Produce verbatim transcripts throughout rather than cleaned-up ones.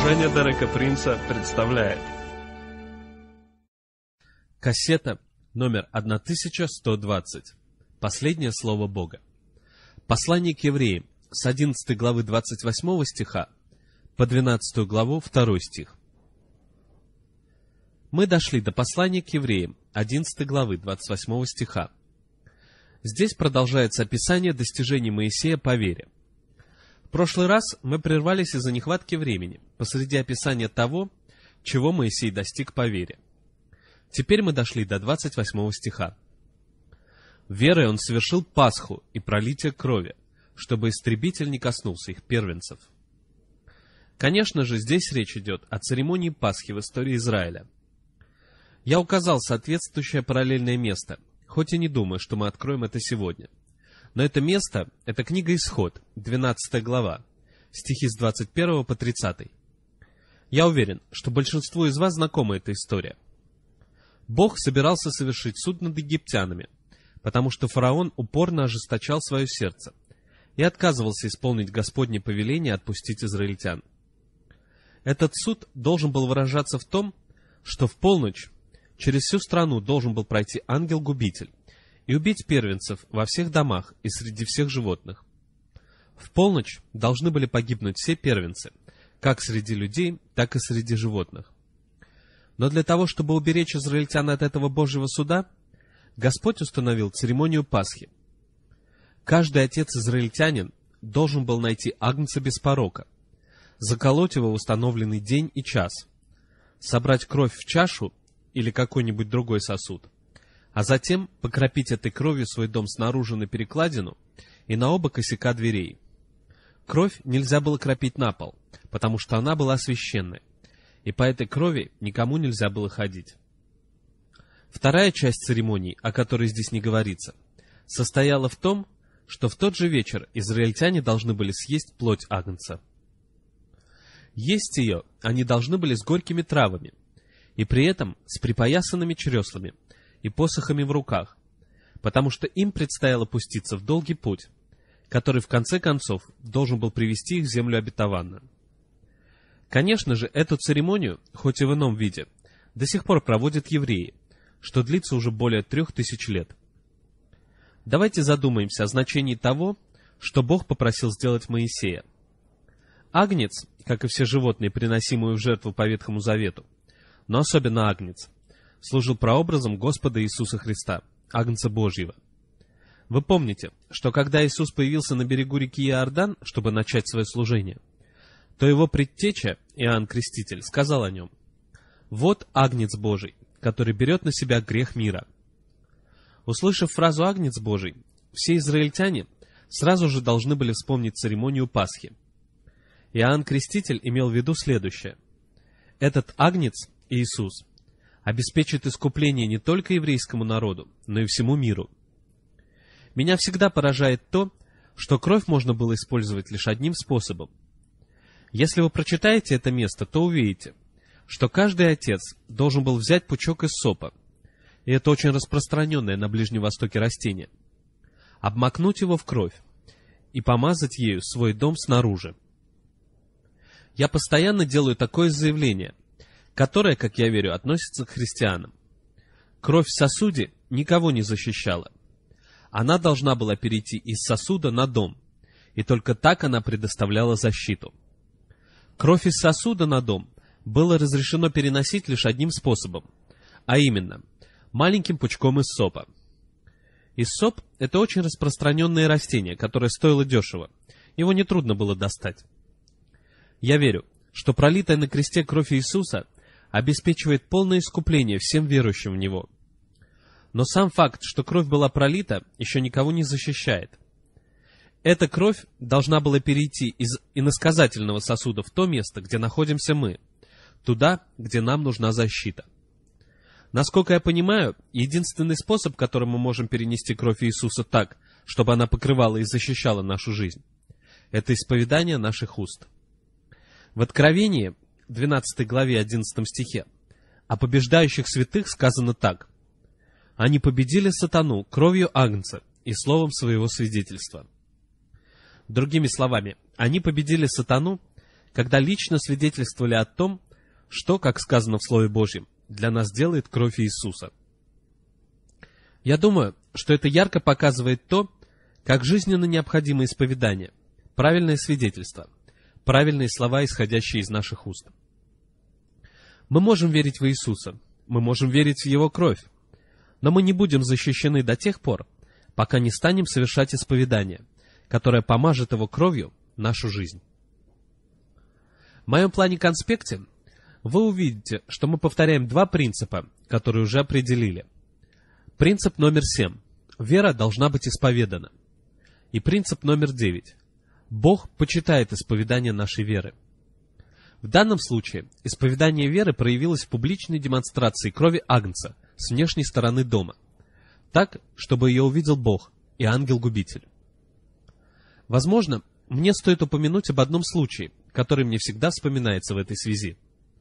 Служение Дерека Принца представляет Кассета номер тысяча сто двадцать. Последнее слово Бога. Послание к евреям с одиннадцатой главы двадцать восьмого стиха по двенадцатую главу второй стих. Мы дошли до послания к евреям одиннадцатой главы двадцать восьмого стиха. Здесь продолжается описание достижений Моисея по вере. В прошлый раз мы прервались из-за нехватки времени посреди описания того, чего Моисей достиг по вере. Теперь мы дошли до двадцать восьмого стиха. «Верой он совершил Пасху и пролитие крови, чтобы истребитель не коснулся их первенцев». Конечно же, здесь речь идет о церемонии Пасхи в истории Израиля. Я указал соответствующее параллельное место, хоть и не думаю, что мы откроем это сегодня. Но это место — это книга Исход, двенадцатая глава, стихи с двадцать первого по тридцатый. Я уверен, что большинству из вас знакома эта история. Бог собирался совершить суд над египтянами, потому что фараон упорно ожесточал свое сердце и отказывался исполнить Господне повеление отпустить израильтян. Этот суд должен был выражаться в том, что в полночь через всю страну должен был пройти ангел-губитель и убить первенцев во всех домах и среди всех животных. В полночь должны были погибнуть все первенцы, как среди людей, так и среди животных. Но для того, чтобы уберечь израильтян от этого Божьего суда, Господь установил церемонию Пасхи. Каждый отец-израильтянин должен был найти агнца без порока, заколоть его в установленный день и час, собрать кровь в чашу или какой-нибудь другой сосуд, а затем покропить этой кровью свой дом снаружи на перекладину и на оба косяка дверей. Кровь нельзя было кропить на пол, потому что она была священной, и по этой крови никому нельзя было ходить. Вторая часть церемонии, о которой здесь не говорится, состояла в том, что в тот же вечер израильтяне должны были съесть плоть агнца. Есть ее они должны были с горькими травами, и при этом с припоясанными чреслами и посохами в руках, потому что им предстояло пуститься в долгий путь, который в конце концов должен был привести их в землю обетованную. Конечно же, эту церемонию, хоть и в ином виде, до сих пор проводят евреи, что длится уже более трех тысяч лет. Давайте задумаемся о значении того, что Бог попросил сделать Моисея. Агнец, как и все животные, приносимые в жертву по Ветхому Завету, но особенно агнец, служил прообразом Господа Иисуса Христа, Агнца Божьего. Вы помните, что когда Иисус появился на берегу реки Иордан, чтобы начать свое служение, то его предтеча, Иоанн Креститель, сказал о нем: «Вот Агнец Божий, который берет на себя грех мира». Услышав фразу «Агнец Божий», все израильтяне сразу же должны были вспомнить церемонию Пасхи. Иоанн Креститель имел в виду следующее: этот Агнец, Иисус, обеспечит искупление не только еврейскому народу, но и всему миру. Меня всегда поражает то, что кровь можно было использовать лишь одним способом. Если вы прочитаете это место, то увидите, что каждый отец должен был взять пучок иссопа, и это очень распространенное на Ближнем Востоке растение, обмакнуть его в кровь и помазать ею свой дом снаружи. Я постоянно делаю такое заявление, которое, как я верю, относится к христианам. Кровь в сосуде никого не защищала. Она должна была перейти из сосуда на дом, и только так она предоставляла защиту. Кровь из сосуда на дом было разрешено переносить лишь одним способом, а именно маленьким пучком иссопа. Иссоп — это очень распространенное растение, которое стоило дешево. Его нетрудно было достать. Я верю, что пролитая на кресте кровь Иисуса обеспечивает полное искупление всем верующим в Него. Но сам факт, что кровь была пролита, еще никого не защищает. Эта кровь должна была перейти из иносказательного сосуда в то место, где находимся мы, туда, где нам нужна защита. Насколько я понимаю, единственный способ, которым мы можем перенести кровь Иисуса так, чтобы она покрывала и защищала нашу жизнь, это исповедание наших уст. В Откровении, двенадцатой главе, одиннадцатом стихе, о побеждающих святых сказано так: «Они победили сатану кровью агнца и словом своего свидетельства». Другими словами, они победили сатану, когда лично свидетельствовали о том, что, как сказано в Слове Божьем, для нас делает кровь Иисуса. Я думаю, что это ярко показывает то, как жизненно необходимо исповедание, правильное свидетельство, правильные слова, исходящие из наших уст. Мы можем верить в Иисуса, мы можем верить в Его кровь, но мы не будем защищены до тех пор, пока не станем совершать исповедание, которое помажет Его кровью нашу жизнь. В моем плане-конспекте вы увидите, что мы повторяем два принципа, которые уже определили. Принцип номер семь. Вера должна быть исповедана. И принцип номер девять. Бог почитает исповедание нашей веры. В данном случае исповедание веры проявилось в публичной демонстрации крови Агнца с внешней стороны дома, так, чтобы ее увидел Бог и ангел-губитель. Возможно, мне стоит упомянуть об одном случае, который мне всегда вспоминается в этой связи.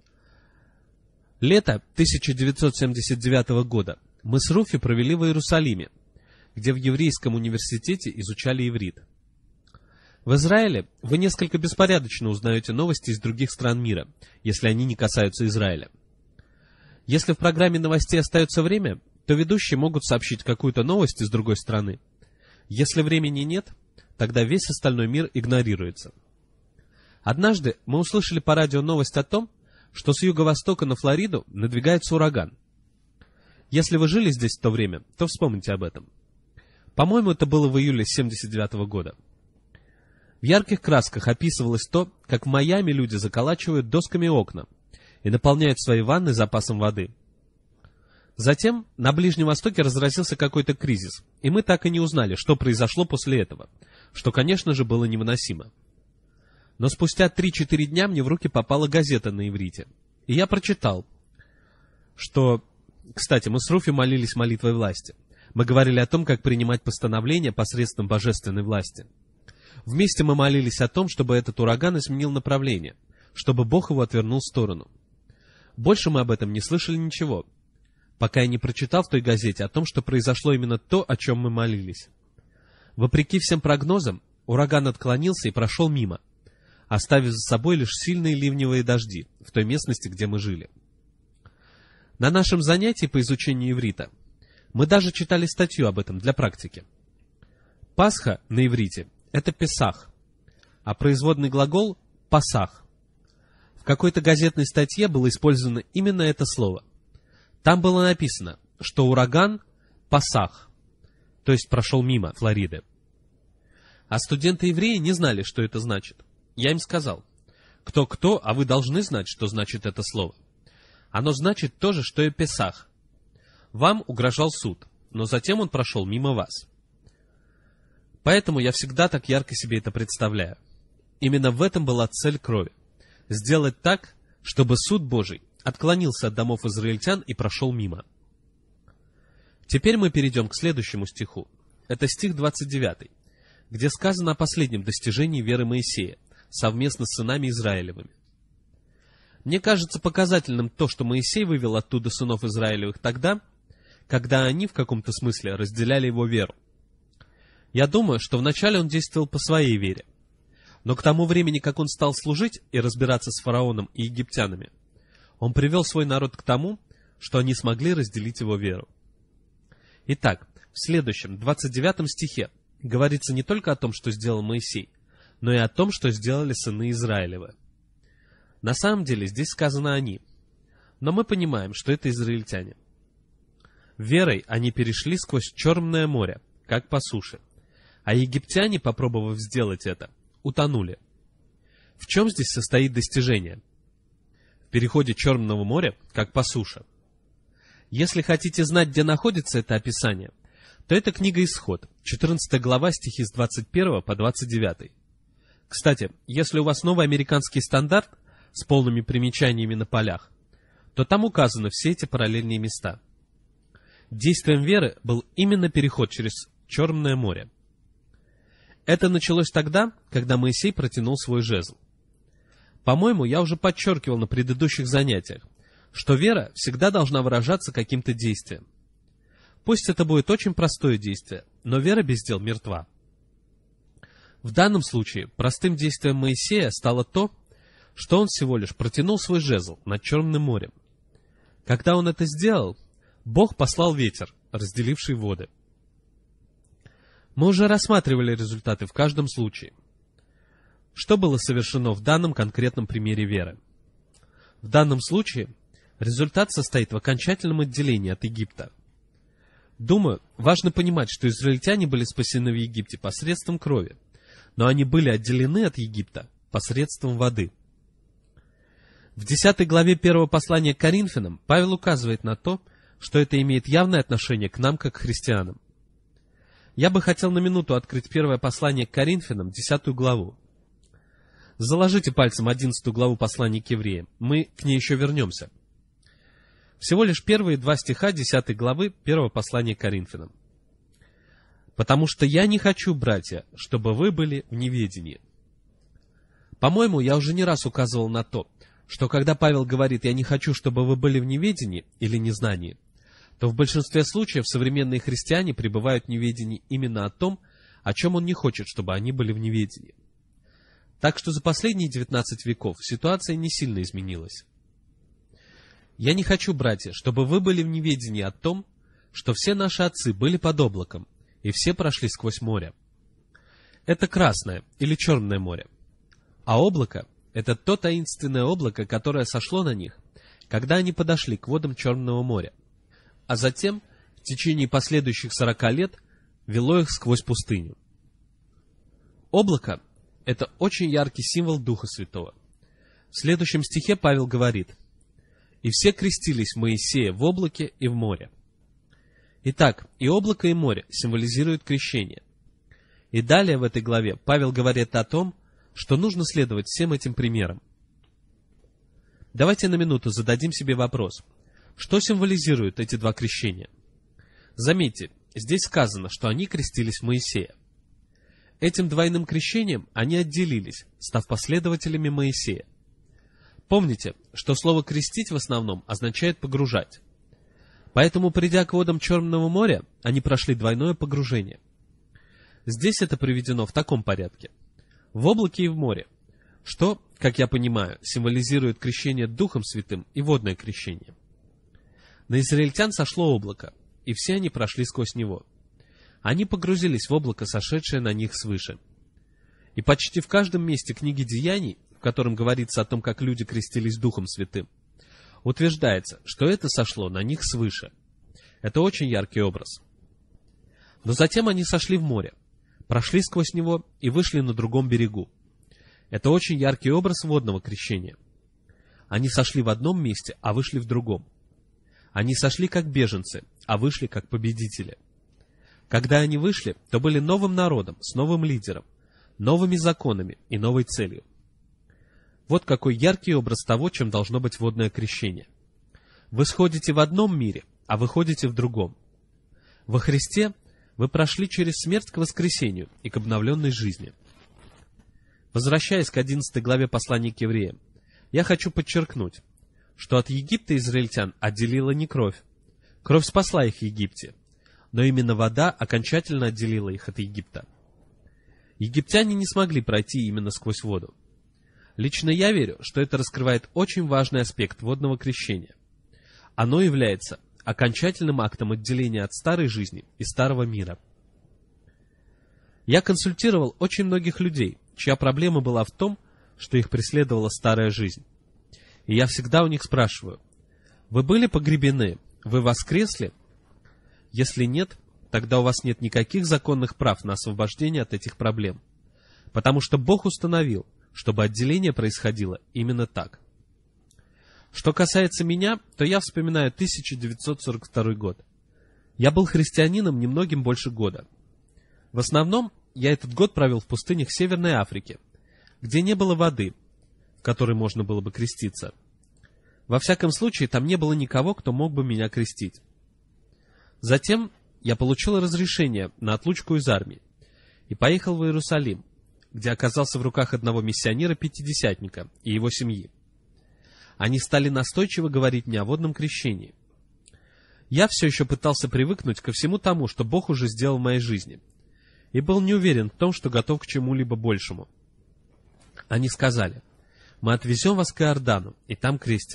Лето тысяча девятьсот семьдесят девятого года мы с Руфи провели в Иерусалиме, где в еврейском университете изучали иврит. В Израиле вы несколько беспорядочно узнаете новости из других стран мира, если они не касаются Израиля. Если в программе новостей остается время, то ведущие могут сообщить какую-то новость из другой страны. Если времени нет, тогда весь остальной мир игнорируется. Однажды мы услышали по радио новость о том, что с юго-востока на Флориду надвигается ураган. Если вы жили здесь в то время, то вспомните об этом. По-моему, это было в июле семьдесят девятого года. В ярких красках описывалось то, как в Майами люди заколачивают досками окна и наполняют свои ванны запасом воды. Затем на Ближнем Востоке разразился какой-то кризис, и мы так и не узнали, что произошло после этого, что, конечно же, было невыносимо. Но спустя три-четыре дня мне в руки попала газета на иврите, и я прочитал, что... Кстати, мы с Руфи молились молитвой власти. Мы говорили о том, как принимать постановления посредством божественной власти. Вместе мы молились о том, чтобы этот ураган изменил направление, чтобы Бог его отвернул в сторону. Больше мы об этом не слышали ничего, пока я не прочитал в той газете о том, что произошло именно то, о чем мы молились. Вопреки всем прогнозам, ураган отклонился и прошел мимо, оставив за собой лишь сильные ливневые дожди в той местности, где мы жили. На нашем занятии по изучению иврита мы даже читали статью об этом для практики. Пасха на иврите — это Песах, а производный глагол — Пасах. В какой-то газетной статье было использовано именно это слово. Там было написано, что ураган — Пасах, то есть прошел мимо Флориды. А студенты-евреи не знали, что это значит. Я им сказал: кто-кто, а вы должны знать, что значит это слово. Оно значит то же, что и Песах. Вам угрожал суд, но затем он прошел мимо вас. Поэтому я всегда так ярко себе это представляю. Именно в этом была цель крови. Сделать так, чтобы суд Божий отклонился от домов израильтян и прошел мимо. Теперь мы перейдем к следующему стиху. Это стих двадцать девятый, где сказано о последнем достижении веры Моисея совместно с сынами Израилевыми. Мне кажется показательным то, что Моисей вывел оттуда сынов Израилевых тогда, когда они в каком-то смысле разделяли его веру. Я думаю, что вначале он действовал по своей вере, но к тому времени, как он стал служить и разбираться с фараоном и египтянами, он привел свой народ к тому, что они смогли разделить его веру. Итак, в следующем, двадцать девятом стихе говорится не только о том, что сделал Моисей, но и о том, что сделали сыны Израилевы. На самом деле здесь сказано «они», но мы понимаем, что это израильтяне. Верой они перешли сквозь Черное море, как по суше, а египтяне, попробовав сделать это, утонули. В чем здесь состоит достижение? В переходе Черного моря, как по суше. Если хотите знать, где находится это описание, то это книга Исход, четырнадцатая глава, стихи с двадцать первого по двадцать девятый. Кстати, если у вас новый американский стандарт с полными примечаниями на полях, то там указаны все эти параллельные места. Действием веры был именно переход через Черное море. Это началось тогда, когда Моисей протянул свой жезл. По-моему, я уже подчеркивал на предыдущих занятиях, что вера всегда должна выражаться каким-то действием. Пусть это будет очень простое действие, но вера без дел мертва. В данном случае простым действием Моисея стало то, что он всего лишь протянул свой жезл над Черным морем. Когда он это сделал, Бог послал ветер, разделивший воды. Мы уже рассматривали результаты в каждом случае. Что было совершено в данном конкретном примере веры? В данном случае результат состоит в окончательном отделении от Египта. Думаю, важно понимать, что израильтяне были спасены в Египте посредством крови, но они были отделены от Египта посредством воды. В десятой главе первого послания к Коринфянам Павел указывает на то, что это имеет явное отношение к нам, как к христианам. Я бы хотел на минуту открыть первое послание к Коринфянам, десятую главу. Заложите пальцем одиннадцатую главу послания к евреям, мы к ней еще вернемся. Всего лишь первые два стиха десятой главы первого послания к Коринфянам. «Потому что я не хочу, братья, чтобы вы были в неведении». По-моему, я уже не раз указывал на то, что когда Павел говорит «я не хочу, чтобы вы были в неведении» или незнании, то в большинстве случаев современные христиане пребывают в неведении именно о том, о чем он не хочет, чтобы они были в неведении. Так что за последние девятнадцать веков ситуация не сильно изменилась. Я не хочу, братья, чтобы вы были в неведении о том, что все наши отцы были под облаком, и все прошли сквозь море. Это Красное или Черное море. А облако — это то таинственное облако, которое сошло на них, когда они подошли к водам Черного моря, а затем, в течение последующих сорока лет, вело их сквозь пустыню. Облако — это очень яркий символ Духа Святого. В следующем стихе Павел говорит: «И все крестились в Моисея в облаке и в море». Итак, и облако, и море символизируют крещение. И далее в этой главе Павел говорит о том, что нужно следовать всем этим примерам. Давайте на минуту зададим себе вопрос: что символизируют эти два крещения? Заметьте, здесь сказано, что они крестились в Моисея. Этим двойным крещением они отделились, став последователями Моисея. Помните, что слово «крестить» в основном означает «погружать». Поэтому, придя к водам Черного моря, они прошли двойное погружение. Здесь это приведено в таком порядке: в облаке и в море, что, как я понимаю, символизирует крещение Духом Святым и водное крещение. На израильтян сошло облако, и все они прошли сквозь него. Они погрузились в облако, сошедшее на них свыше. И почти в каждом месте книги Деяний, в котором говорится о том, как люди крестились Духом Святым, утверждается, что это сошло на них свыше. Это очень яркий образ. Но затем они сошли в море, прошли сквозь него и вышли на другом берегу. Это очень яркий образ водного крещения. Они сошли в одном месте, а вышли в другом. Они сошли как беженцы, а вышли как победители. Когда они вышли, то были новым народом, с новым лидером, новыми законами и новой целью. Вот какой яркий образ того, чем должно быть водное крещение. Вы сходите в одном мире, а выходите в другом. Во Христе вы прошли через смерть к воскресению и к обновленной жизни. Возвращаясь к одиннадцатой главе послания к евреям, я хочу подчеркнуть, что от Египта израильтян отделила не кровь. Кровь спасла их в Египте, но именно вода окончательно отделила их от Египта. Египтяне не смогли пройти именно сквозь воду. Лично я верю, что это раскрывает очень важный аспект водного крещения. Оно является окончательным актом отделения от старой жизни и старого мира. Я консультировал очень многих людей, чья проблема была в том, что их преследовала старая жизнь. И я всегда у них спрашиваю: вы были погребены? Вы воскресли? Если нет, тогда у вас нет никаких законных прав на освобождение от этих проблем. Потому что Бог установил, чтобы отделение происходило именно так. Что касается меня, то я вспоминаю тысяча девятьсот сорок второй год. Я был христианином немногим больше года. В основном я этот год провел в пустынях Северной Африки, где не было воды, в которой можно было бы креститься. Во всяком случае, там не было никого, кто мог бы меня крестить. Затем я получил разрешение на отлучку из армии и поехал в Иерусалим, где оказался в руках одного миссионера-пятидесятника и его семьи. Они стали настойчиво говорить мне о водном крещении. Я все еще пытался привыкнуть ко всему тому, что Бог уже сделал в моей жизни, и был не уверен в том, что готов к чему-либо большему. Они сказали: Мы отвезем вас к Иордану, и там крестим.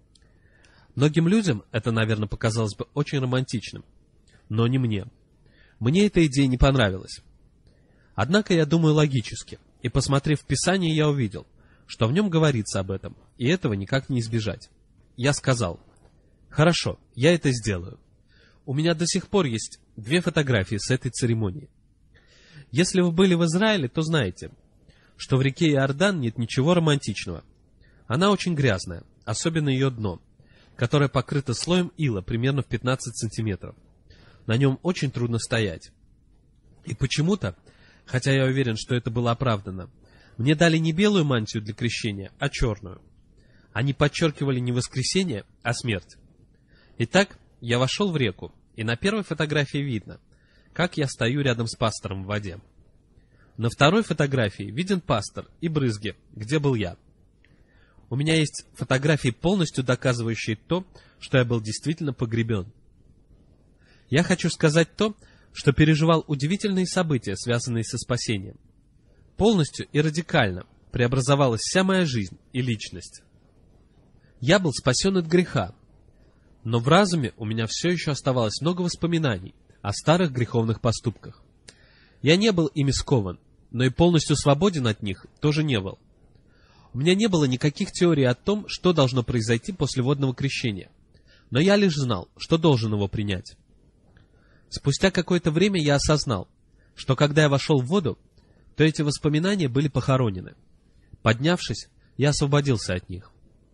Многим людям это, наверное, показалось бы очень романтичным, но не мне. Мне эта идея не понравилась. Однако я думаю логически, и, посмотрев в Писание, я увидел, что в нем говорится об этом, и этого никак не избежать. Я сказал: хорошо, я это сделаю. У меня до сих пор есть две фотографии с этой церемонии. Если вы были в Израиле, то знаете, что в реке Иордан нет ничего романтичного. Она очень грязная, особенно ее дно, которое покрыто слоем ила примерно в пятнадцать сантиметров. На нем очень трудно стоять. И почему-то, хотя я уверен, что это было оправдано, мне дали не белую мантию для крещения, а черную. Они подчеркивали не воскресение, а смерть. Итак, я вошел в реку, и на первой фотографии видно, как я стою рядом с пастором в воде. На второй фотографии виден пастор и брызги, где был я. У меня есть фотографии, полностью доказывающие то, что я был действительно погребен. Я хочу сказать то, что переживал удивительные события, связанные со спасением. Полностью и радикально преобразовалась вся моя жизнь и личность. Я был спасен от греха, но в разуме у меня все еще оставалось много воспоминаний о старых греховных поступках. Я не был ими скован, но и полностью свободен от них тоже не был. У меня не было никаких теорий о том, что должно произойти после водного крещения, но я лишь знал, что должен его принять. Спустя какое-то время я осознал, что когда я вошел в воду, то эти воспоминания были похоронены. Поднявшись, я освободился от них.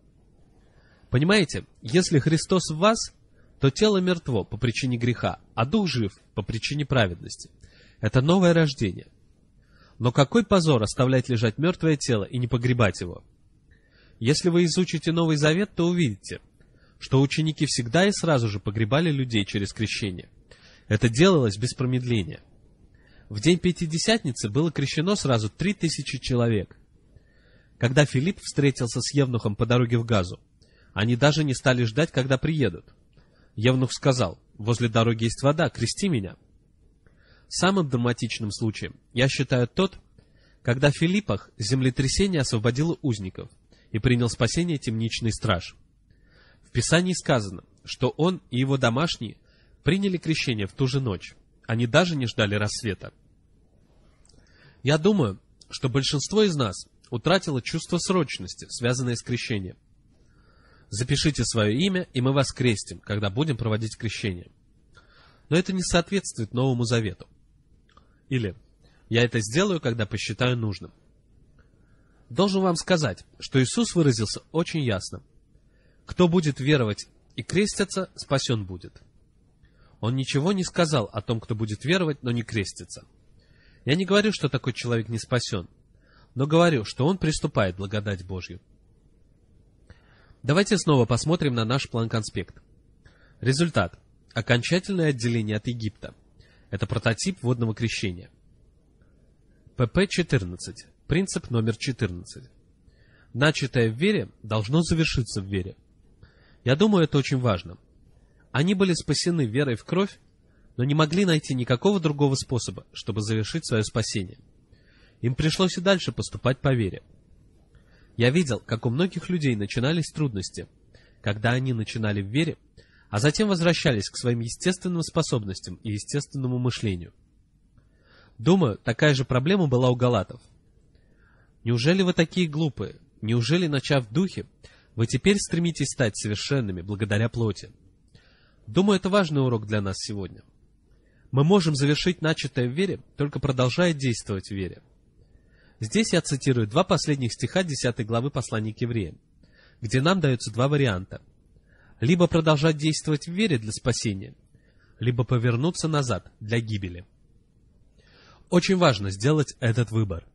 Понимаете, если Христос в вас, то тело мертво по причине греха, а дух жив по причине праведности. Это новое рождение. Но какой позор оставлять лежать мертвое тело и не погребать его? Если вы изучите Новый Завет, то увидите, что ученики всегда и сразу же погребали людей через крещение. Это делалось без промедления. В день Пятидесятницы было крещено сразу три тысячи человек. Когда Филипп встретился с евнухом по дороге в Газу, они даже не стали ждать, когда приедут. Евнух сказал: «Возле дороги есть вода, крести меня». Самым драматичным случаем я считаю тот, когда в Филиппах землетрясение освободило узников и принял спасение темничный страж. В Писании сказано, что он и его домашние приняли крещение в ту же ночь. Они даже не ждали рассвета. Я думаю, что большинство из нас утратило чувство срочности, связанное с крещением. Запишите свое имя, и мы вас крестим, когда будем проводить крещение. Но это не соответствует Новому Завету. Или «я это сделаю, когда посчитаю нужным». Должен вам сказать, что Иисус выразился очень ясно. Кто будет веровать и креститься, спасен будет. Он ничего не сказал о том, кто будет веровать, но не крестится. Я не говорю, что такой человек не спасен, но говорю, что он приступает благодать Божью. Давайте снова посмотрим на наш план-конспект. Результат. Окончательное отделение от Египта. Это прототип водного крещения. пэ пэ четырнадцать. Принцип номер четырнадцать. Начатое в вере должно завершиться в вере. Я думаю, это очень важно. Они были спасены верой в кровь, но не могли найти никакого другого способа, чтобы завершить свое спасение. Им пришлось и дальше поступать по вере. Я видел, как у многих людей начинались трудности, когда они начинали в вере, а затем возвращались к своим естественным способностям и естественному мышлению. Думаю, такая же проблема была у галатов. Неужели вы такие глупые? Неужели, начав в духе, вы теперь стремитесь стать совершенными благодаря плоти? Думаю, это важный урок для нас сегодня. Мы можем завершить начатое в вере, только продолжая действовать в вере. Здесь я цитирую два последних стиха десятой главы послания к евреям, где нам даются два варианта. Либо продолжать действовать в вере для спасения, либо повернуться назад для гибели. Очень важно сделать этот выбор.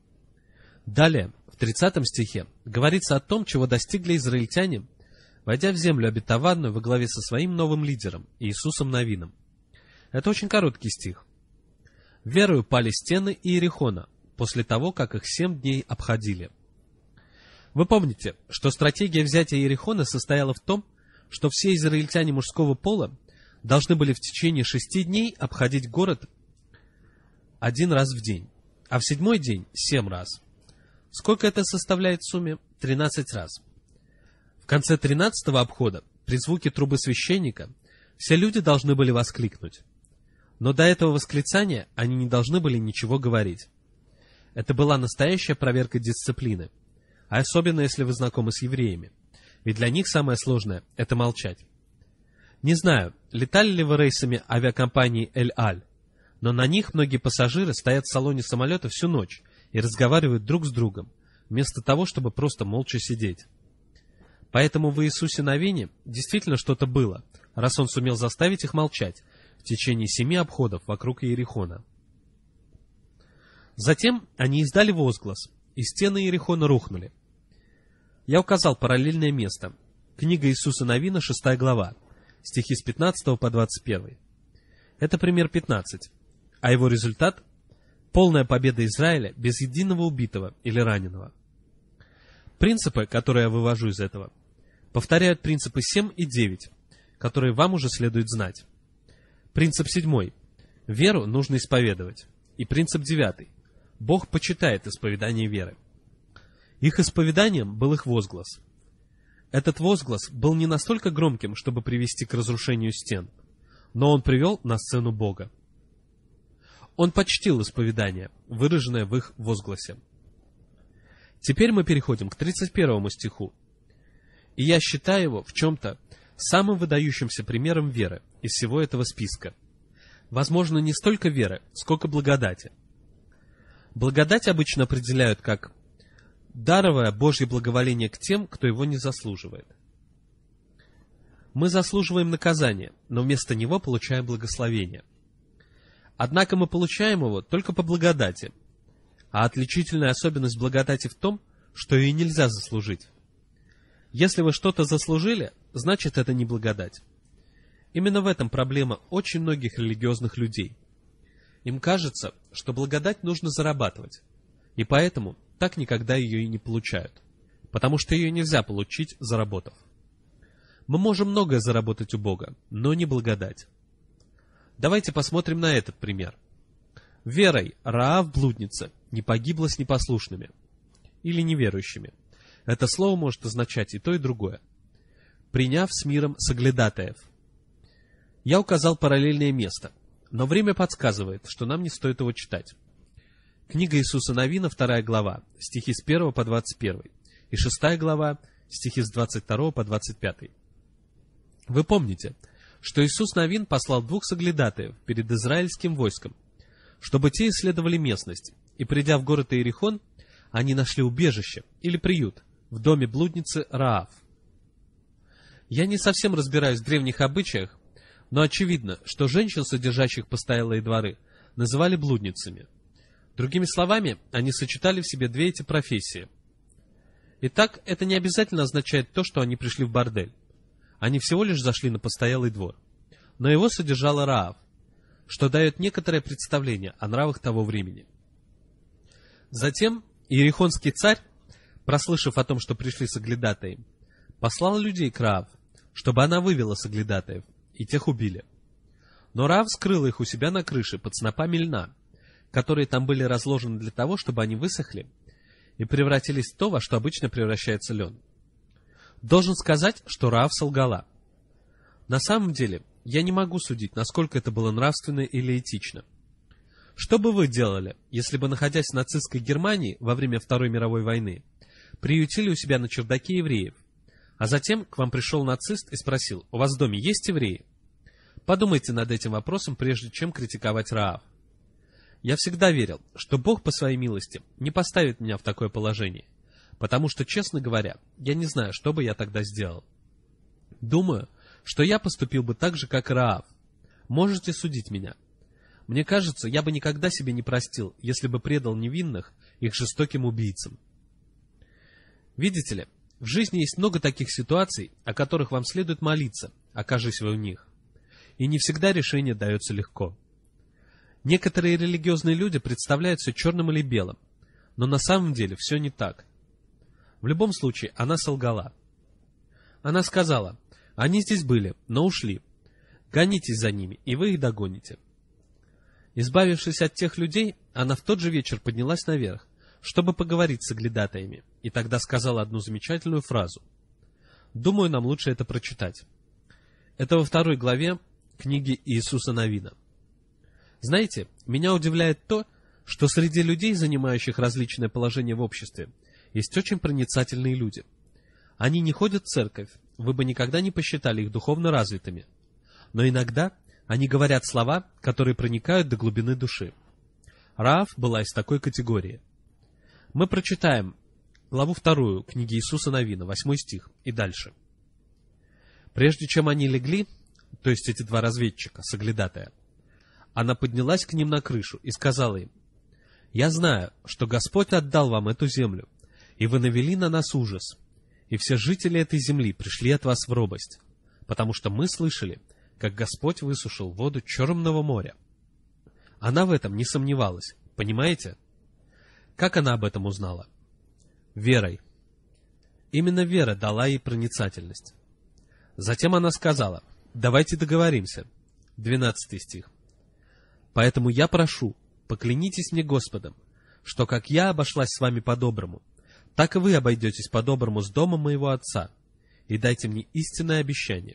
Далее, в тридцатом стихе, говорится о том, чего достигли израильтяне, войдя в землю обетованную во главе со своим новым лидером, Иисусом Навином. Это очень короткий стих. «Верою пали стены Иерихона, после того, как их семь дней обходили». Вы помните, что стратегия взятия Иерихона состояла в том, что все израильтяне мужского пола должны были в течение шести дней обходить город один раз в день, а в седьмой день семь раз. Сколько это составляет в сумме? тринадцать раз. В конце тринадцатого обхода, при звуке трубы священника, все люди должны были воскликнуть. Но до этого восклицания они не должны были ничего говорить. Это была настоящая проверка дисциплины, а особенно если вы знакомы с евреями, ведь для них самое сложное – это молчать. Не знаю, летали ли вы рейсами авиакомпании Эль-Аль, но на них многие пассажиры стоят в салоне самолета всю ночь и разговаривают друг с другом, вместо того, чтобы просто молча сидеть. Поэтому в Иисусе Навине действительно что-то было, раз он сумел заставить их молчать в течение семи обходов вокруг Иерихона. Затем они издали возглас, и стены Иерихона рухнули. Я указал параллельное место. Книга Иисуса Навина, шестая глава, стихи с пятнадцатого по двадцать первый. Это пример пятнадцать, а его результат — полная победа Израиля без единого убитого или раненого. Принципы, которые я вывожу из этого, повторяют принципы семь и девять, которые вам уже следует знать. Принцип седьмой. Веру нужно исповедовать. И принцип девятый. Бог почитает исповедание веры. Их исповеданием был их возглас. Этот возглас был не настолько громким, чтобы привести к разрушению стен, но он привел на сцену Бога. Он почтил исповедание, выраженное в их возгласе. Теперь мы переходим к тридцать первому стиху. И я считаю его в чем-то самым выдающимся примером веры из всего этого списка. Возможно, не столько веры, сколько благодати. Благодать обычно определяют как даровое Божье благоволение к тем, кто его не заслуживает. Мы заслуживаем наказания, но вместо него получаем благословение. Однако мы получаем его только по благодати, а отличительная особенность благодати в том, что ее нельзя заслужить. Если вы что-то заслужили, значит это не благодать. Именно в этом проблема очень многих религиозных людей. Им кажется, что благодать нужно зарабатывать, и поэтому так никогда ее и не получают, потому что ее нельзя получить, заработав. Мы можем многое заработать у Бога, но не благодать. Давайте посмотрим на этот пример. Верой Раав, блудница, не погибла с непослушными или неверующими. Это слово может означать и то, и другое. Приняв с миром соглядатаев. Я указал параллельное место, но время подсказывает, что нам не стоит его читать. Книга Иисуса Навина, вторая глава, стихи с первого по двадцать первый, и шестая глава, стихи с двадцать второго по двадцать пятый. Вы помните, что Иисус Навин послал двух соглядатаев перед израильским войском, чтобы те исследовали местность, и, придя в город Иерихон, они нашли убежище или приют в доме блудницы Раав. Я не совсем разбираюсь в древних обычаях, но очевидно, что женщин, содержащих постоялые дворы, называли блудницами. Другими словами, они сочетали в себе две эти профессии. Итак, это не обязательно означает то, что они пришли в бордель. Они всего лишь зашли на постоялый двор. Но его содержала Раав, что дает некоторое представление о нравах того времени. Затем иерихонский царь, прослышав о том, что пришли соглядатаи, послал людей к Раав, чтобы она вывела соглядатаев, и тех убили. Но Раав скрыла их у себя на крыше под снопами льна, которые там были разложены для того, чтобы они высохли и превратились в то, во что обычно превращается лен. Должен сказать, что Раав солгала. На самом деле, я не могу судить, насколько это было нравственно или этично. Что бы вы делали, если бы, находясь в нацистской Германии во время Второй мировой войны, приютили у себя на чердаке евреев, а затем к вам пришел нацист и спросил: «У вас в доме есть евреи?» Подумайте над этим вопросом, прежде чем критиковать Раав. Я всегда верил, что Бог по своей милости не поставит меня в такое положение, потому что, честно говоря, я не знаю, что бы я тогда сделал. Думаю, что я поступил бы так же, как и Раав. Можете судить меня. Мне кажется, я бы никогда себе не простил, если бы предал невинных их жестоким убийцам. Видите ли, в жизни есть много таких ситуаций, о которых вам следует молиться, окажись вы в них. И не всегда решение дается легко. Некоторые религиозные люди представляют все черным или белым, но на самом деле все не так. В любом случае, она солгала. Она сказала: «Они здесь были, но ушли. Гонитесь за ними, и вы их догоните». Избавившись от тех людей, она в тот же вечер поднялась наверх, чтобы поговорить с соглядатаями, и тогда сказала одну замечательную фразу. Думаю, нам лучше это прочитать. Это во второй главе книги Иисуса Навина. Знаете, меня удивляет то, что среди людей, занимающих различное положение в обществе, есть очень проницательные люди. Они не ходят в церковь, вы бы никогда не посчитали их духовно развитыми. Но иногда они говорят слова, которые проникают до глубины души. Раав была из такой категории. Мы прочитаем главу вторую книги Иисуса Навина, восьмой стих, и дальше. Прежде чем они легли, то есть эти два разведчика, соглядатая, она поднялась к ним на крышу и сказала им: «Я знаю, что Господь отдал вам эту землю, и вы навели на нас ужас, и все жители этой земли пришли от вас в робость, потому что мы слышали, как Господь высушил воду Черного моря». Она в этом не сомневалась, понимаете? Как она об этом узнала? Верой. Именно вера дала ей проницательность. Затем она сказала: «Давайте договоримся». Двенадцатый стих. «Поэтому я прошу, поклянитесь мне Господом, что как я обошлась с вами по-доброму, так и вы обойдетесь по-доброму с домом моего отца, и дайте мне истинное обещание».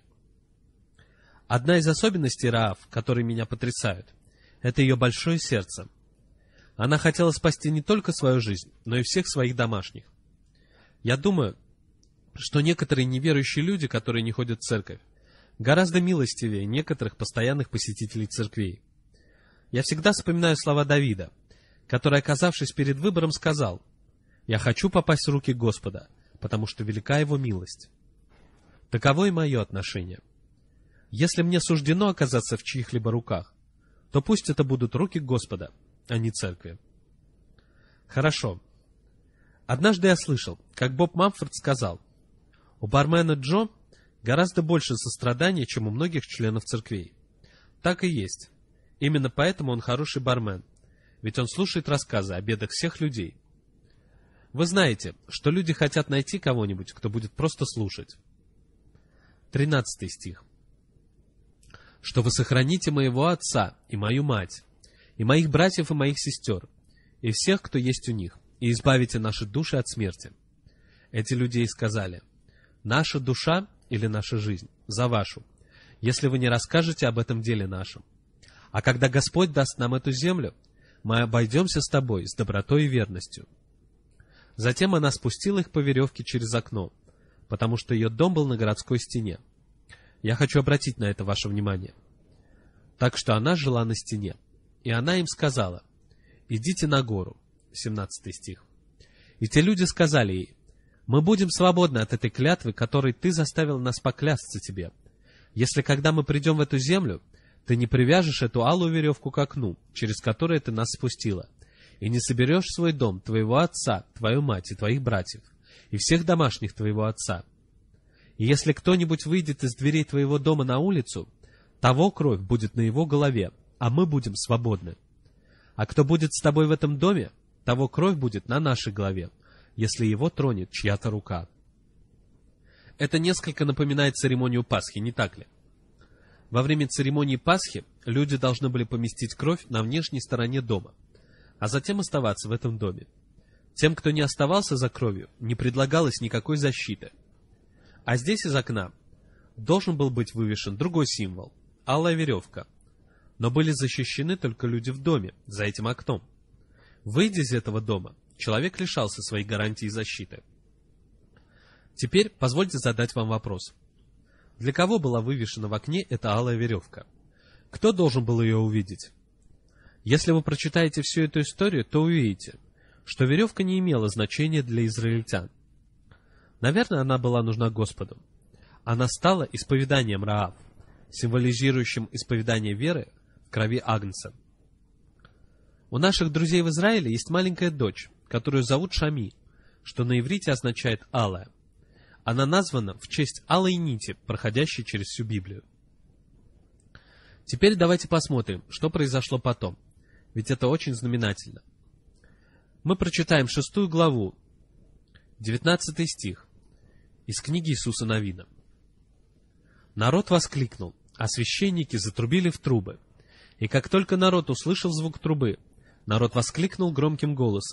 Одна из особенностей Раав, которые меня потрясают, это ее большое сердце. Она хотела спасти не только свою жизнь, но и всех своих домашних. Я думаю, что некоторые неверующие люди, которые не ходят в церковь, гораздо милостивее некоторых постоянных посетителей церквей. Я всегда вспоминаю слова Давида, который, оказавшись перед выбором, сказал: «Я хочу попасть в руки Господа, потому что велика Его милость». Таково и мое отношение. Если мне суждено оказаться в чьих-либо руках, то пусть это будут руки Господа, а не церкви. Хорошо. Однажды я слышал, как Боб Мамфорд сказал: «У бармена Джо гораздо больше сострадания, чем у многих членов церквей». Так и есть. Именно поэтому он хороший бармен, ведь он слушает рассказы о бедах всех людей. Вы знаете, что люди хотят найти кого-нибудь, кто будет просто слушать. Тринадцатый стих. «Что вы сохраните моего отца и мою мать, и моих братьев и моих сестер, и всех, кто есть у них, и избавите наши души от смерти». Эти люди и сказали: «Наша душа или наша жизнь за вашу, если вы не расскажете об этом деле нашем. А когда Господь даст нам эту землю, мы обойдемся с тобой с добротой и верностью». Затем она спустила их по веревке через окно, потому что ее дом был на городской стене. Я хочу обратить на это ваше внимание. Так что она жила на стене, и она им сказала: «Идите на гору». семнадцатый стих. И те люди сказали ей: «Мы будем свободны от этой клятвы, которой ты заставил нас поклясться тебе, если когда мы придем в эту землю, ты не привяжешь эту алую веревку к окну, через которое ты нас спустила, и не соберешь в свой дом твоего отца, твою мать и твоих братьев, и всех домашних твоего отца. И если кто-нибудь выйдет из дверей твоего дома на улицу, того кровь будет на его голове, а мы будем свободны. А кто будет с тобой в этом доме, того кровь будет на нашей голове, если его тронет чья-то рука». Это несколько напоминает церемонию Пасхи, не так ли? Во время церемонии Пасхи люди должны были поместить кровь на внешней стороне дома, а затем оставаться в этом доме. Тем, кто не оставался за кровью, не предлагалось никакой защиты. А здесь из окна должен был быть вывешен другой символ — алая веревка. Но были защищены только люди в доме, за этим окном. Выйдя из этого дома, человек лишался своей гарантии защиты. Теперь позвольте задать вам вопрос. Для кого была вывешена в окне эта алая веревка? Кто должен был ее увидеть? Если вы прочитаете всю эту историю, то увидите, что веревка не имела значения для израильтян. Наверное, она была нужна Господу. Она стала исповеданием Раав, символизирующим исповедание веры в крови Агнца. У наших друзей в Израиле есть маленькая дочь, которую зовут Шами, что на иврите означает «алая». Она названа в честь алой нити, проходящей через всю Библию. Теперь давайте посмотрим, что произошло потом, ведь это очень знаменательно. Мы прочитаем шестую главу, девятнадцатый стих, из книги Иисуса Навина. «Народ воскликнул, а священники затрубили в трубы. И как только народ услышал звук трубы, народ воскликнул громким голосом: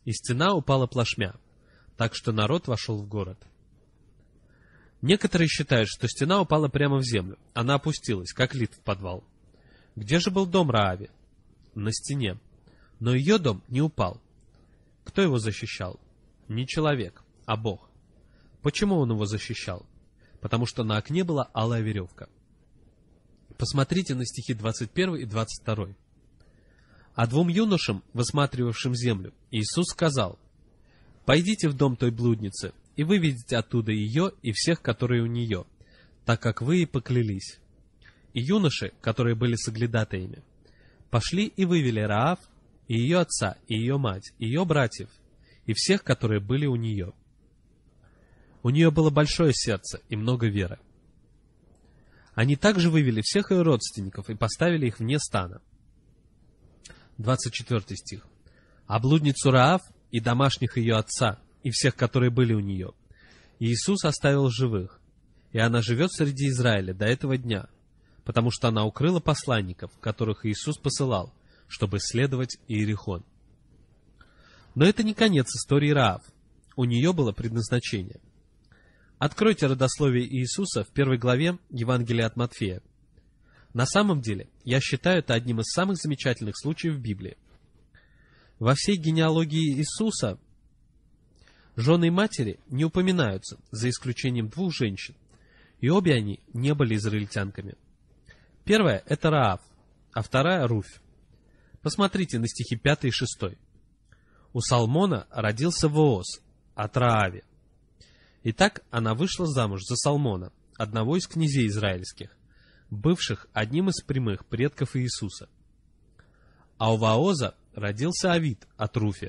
и стена упала плашмя, так что народ вошел в город. Некоторые считают, что стена упала прямо в землю, она опустилась, как лифт в подвал. Где же был дом Раави? На стене. Но ее дом не упал. Кто его защищал? Не человек, а Бог. Почему он его защищал? Потому что на окне была алая веревка. Посмотрите на стихи двадцать первый и двадцать второй. А двум юношам, высматривавшим землю, Иисус сказал: «Пойдите в дом той блудницы, и выведите оттуда ее и всех, которые у нее, так как вы и поклялись». И юноши, которые были соглядатаями, пошли и вывели Раав, и ее отца, и ее мать, и ее братьев, и всех, которые были у нее. У нее было большое сердце и много веры. Они также вывели всех ее родственников и поставили их вне стана. двадцать четвёртый стих. А блудницу Раав и домашних ее отца, и всех, которые были у нее, Иисус оставил живых, и она живет среди Израиля до этого дня, потому что она укрыла посланников, которых Иисус посылал, чтобы исследовать Иерихон. Но это не конец истории Раав. У нее было предназначение. Откройте родословие Иисуса в первой главе Евангелия от Матфея. На самом деле, я считаю это одним из самых замечательных случаев в Библии. Во всей генеалогии Иисуса жены и матери не упоминаются, за исключением двух женщин, и обе они не были израильтянками. Первая — это Раав, а вторая — Руфь. Посмотрите на стихи пятый и шестой. У Салмона родился Вооз от Раави. Итак, она вышла замуж за Салмона, одного из князей израильских, бывших одним из прямых предков Иисуса. А у Вооза родился Авид от Руфи.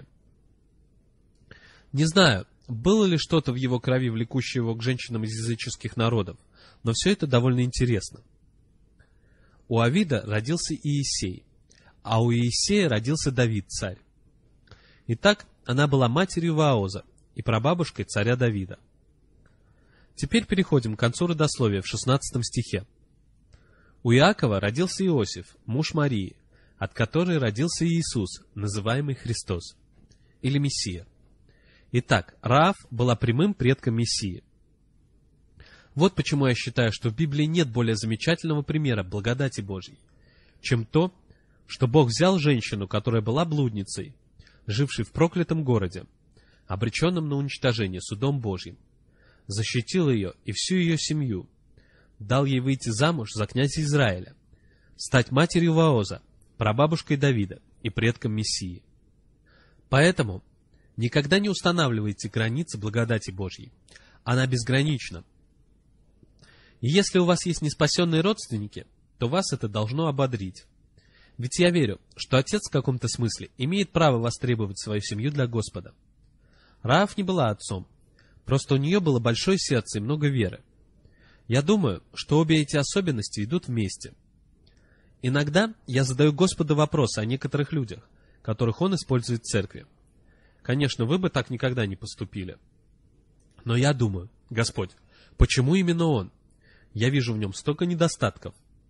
Не знаю, было ли что-то в его крови, влекущее его к женщинам из языческих народов, но все это довольно интересно. У Авида родился Иисей, а у Иисея родился Давид, царь. Итак, она была матерью Вооза и прабабушкой царя Давида. Теперь переходим к концу родословия в шестнадцатом стихе. У Иакова родился Иосиф, муж Марии, от которой родился Иисус, называемый Христос, или Мессия. Итак, Раав была прямым предком Мессии. Вот почему я считаю, что в Библии нет более замечательного примера благодати Божьей, чем то, что Бог взял женщину, которая была блудницей, жившей в проклятом городе, обреченном на уничтожение судом Божьим, защитил ее и всю ее семью, дал ей выйти замуж за князя Израиля, стать матерью Вооза, прабабушкой Давида и предком Мессии. Поэтому никогда не устанавливайте границы благодати Божьей. Она безгранична. И если у вас есть неспасенные родственники, то вас это должно ободрить. Ведь я верю, что отец в каком-то смысле имеет право востребовать свою семью для Господа. Раав не была отцом, просто у нее было большое сердце и много веры. Я думаю, что обе эти особенности идут вместе. Иногда я задаю Господу вопросы о некоторых людях, которых Он использует в церкви. Конечно, вы бы так никогда не поступили. Но я думаю: Господь, почему именно он? Я вижу в нем столько недостатков.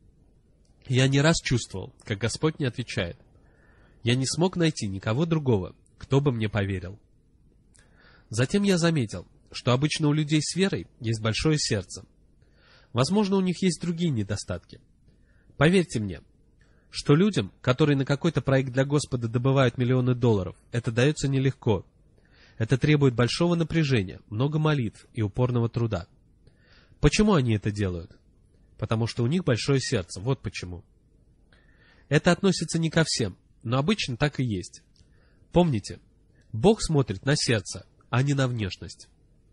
Я не раз чувствовал, как Господь не отвечает. Я не смог найти никого другого, кто бы мне поверил. Затем я заметил, что обычно у людей с верой есть большое сердце. Возможно, у них есть другие недостатки. Поверьте мне, что людям, которые на какой-то проект для Господа добывают миллионы долларов, это дается нелегко. Это требует большого напряжения, много молитв и упорного труда. Почему они это делают? Потому что у них большое сердце, вот почему. Это относится не ко всем, но обычно так и есть. Помните, Бог смотрит на сердце, а не на внешность.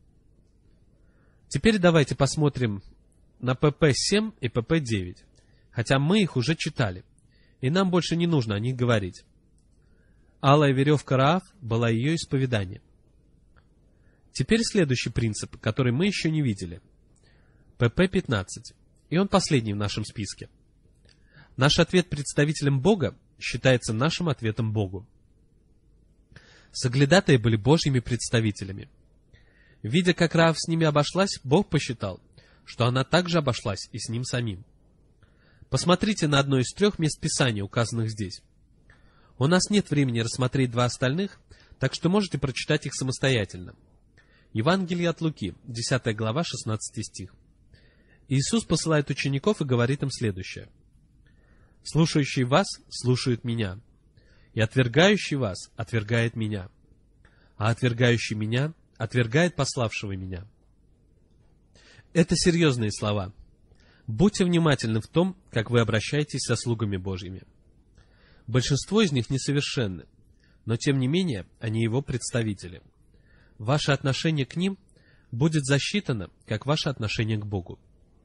Теперь давайте посмотрим на пэ пэ семь и пэ пэ девять, хотя мы их уже читали, и нам больше не нужно о них говорить. Алая веревка Раав была ее исповедание. Теперь следующий принцип, который мы еще не видели. пэ пэ пятнадцать, и он последний в нашем списке. Наш ответ представителям Бога считается нашим ответом Богу. Соглядатые были Божьими представителями. Видя, как Раав с ними обошлась, Бог посчитал, что она также обошлась и с ним самим. Посмотрите на одно из трех мест Писания, указанных здесь. У нас нет времени рассмотреть два остальных, так что можете прочитать их самостоятельно. Евангелие от Луки, десятая глава, шестнадцатый стих. Иисус посылает учеников и говорит им следующее. «Слушающий вас слушает меня, и отвергающий вас отвергает меня, а отвергающий меня отвергает пославшего меня». Это серьезные слова. Будьте внимательны в том, как вы обращаетесь со слугами Божьими. Большинство из них несовершенны, но тем не менее они его представители. Ваше отношение к ним будет засчитано, как ваше отношение к Богу.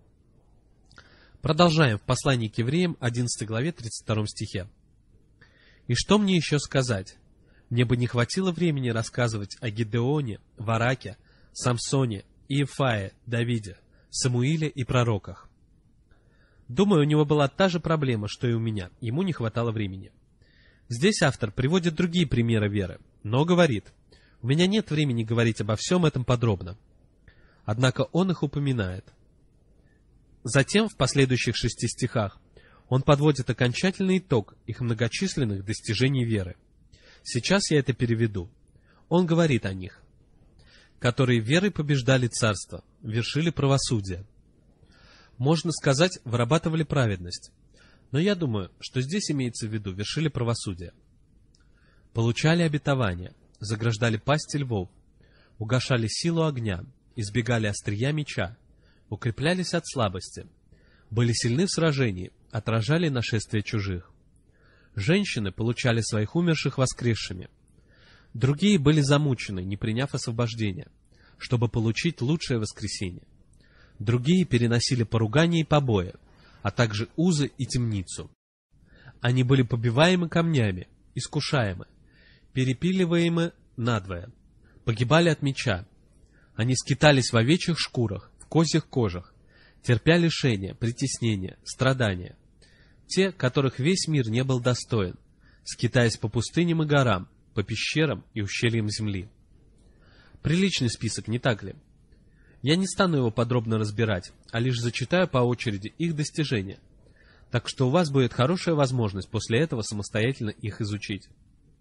Продолжаем в послании к евреям, одиннадцатой главе, тридцать втором стихе. «И что мне еще сказать? Мне бы не хватило времени рассказывать о Гидеоне, Вараке, Самсоне, Иефае, Давиде, Самуиле и пророках». Думаю, у него была та же проблема, что и у меня. Ему не хватало времени. Здесь автор приводит другие примеры веры, но говорит, у меня нет времени говорить обо всем этом подробно. Однако он их упоминает. Затем, в последующих шести стихах, он подводит окончательный итог их многочисленных достижений веры. Сейчас я это переведу. Он говорит о них, которые верой побеждали царство, вершили правосудие. Можно сказать, вырабатывали праведность. Но я думаю, что здесь имеется в виду вершили правосудие. Получали обетование, заграждали пасти львов, угашали силу огня, избегали острия меча, укреплялись от слабости, были сильны в сражении, отражали нашествие чужих. Женщины получали своих умерших воскресшими. Другие были замучены, не приняв освобождения, чтобы получить лучшее воскресение. Другие переносили поругания и побои, а также узы и темницу. Они были побиваемы камнями, искушаемы, перепиливаемы надвое, погибали от меча. Они скитались в овечьих шкурах, в козьих кожах, терпя лишения, притеснения, страдания. Те, которых весь мир не был достоин, скитаясь по пустыням и горам, по пещерам и ущельям земли. Приличный список, не так ли? Я не стану его подробно разбирать, а лишь зачитаю по очереди их достижения, так что у вас будет хорошая возможность после этого самостоятельно их изучить.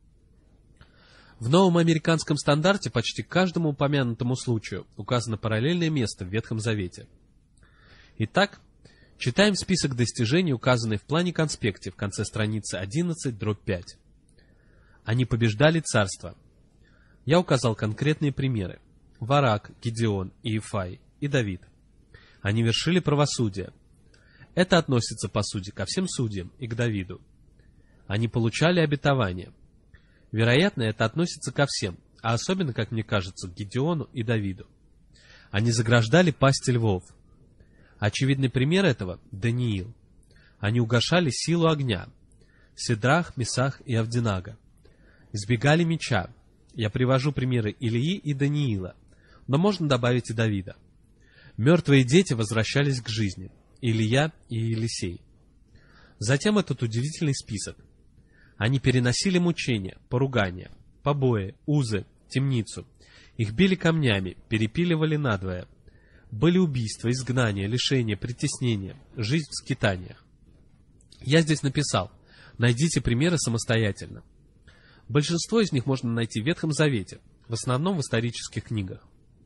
В новом американском стандарте почти к каждому упомянутому случаю указано параллельное место в Ветхом Завете. Итак, читаем список достижений, указанный в плане-конспекте в конце страницы одиннадцать дробь пять. Они побеждали царство. Я указал конкретные примеры. Варак, Гидеон, Иефай и Давид. Они вершили правосудие. Это относится, по сути, ко всем судьям и к Давиду. Они получали обетование. Вероятно, это относится ко всем, а особенно, как мне кажется, к Гидеону и Давиду. Они заграждали пасти львов. Очевидный пример этого — Даниил. Они угашали силу огня. Сидрах, Месах и Авдинага. Избегали меча. Я привожу примеры Илии и Даниила, но можно добавить и Давида. Мертвые дети возвращались к жизни. Илия и Елисей. Затем этот удивительный список. Они переносили мучения, поругания, побои, узы, темницу. Их били камнями, перепиливали надвое. Были убийства, изгнания, лишения, притеснения, жизнь в скитаниях. Я здесь написал, найдите примеры самостоятельно. Большинство из них можно найти в Ветхом Завете, в основном в исторических книгах.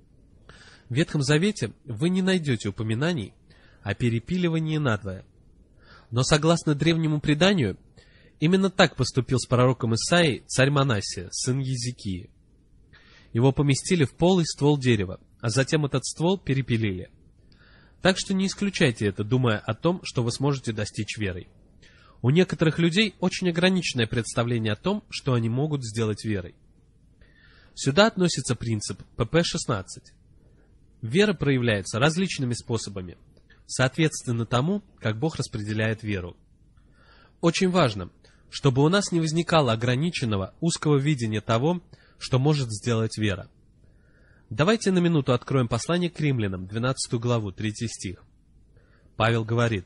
В Ветхом Завете вы не найдете упоминаний о перепиливании надвое. Но согласно древнему преданию, именно так поступил с пророком Исаией царь Манассия, сын Езекии. Его поместили в полый ствол дерева, а затем этот ствол перепилили. Так что не исключайте это, думая о том, что вы сможете достичь верой. У некоторых людей очень ограниченное представление о том, что они могут сделать верой. Сюда относится принцип пэ пэ шестнадцать. Вера проявляется различными способами, соответственно тому, как Бог распределяет веру. Очень важно, чтобы у нас не возникало ограниченного, узкого видения того, что может сделать вера. Давайте на минуту откроем послание к римлянам, двенадцатую главу, третий стих. Павел говорит: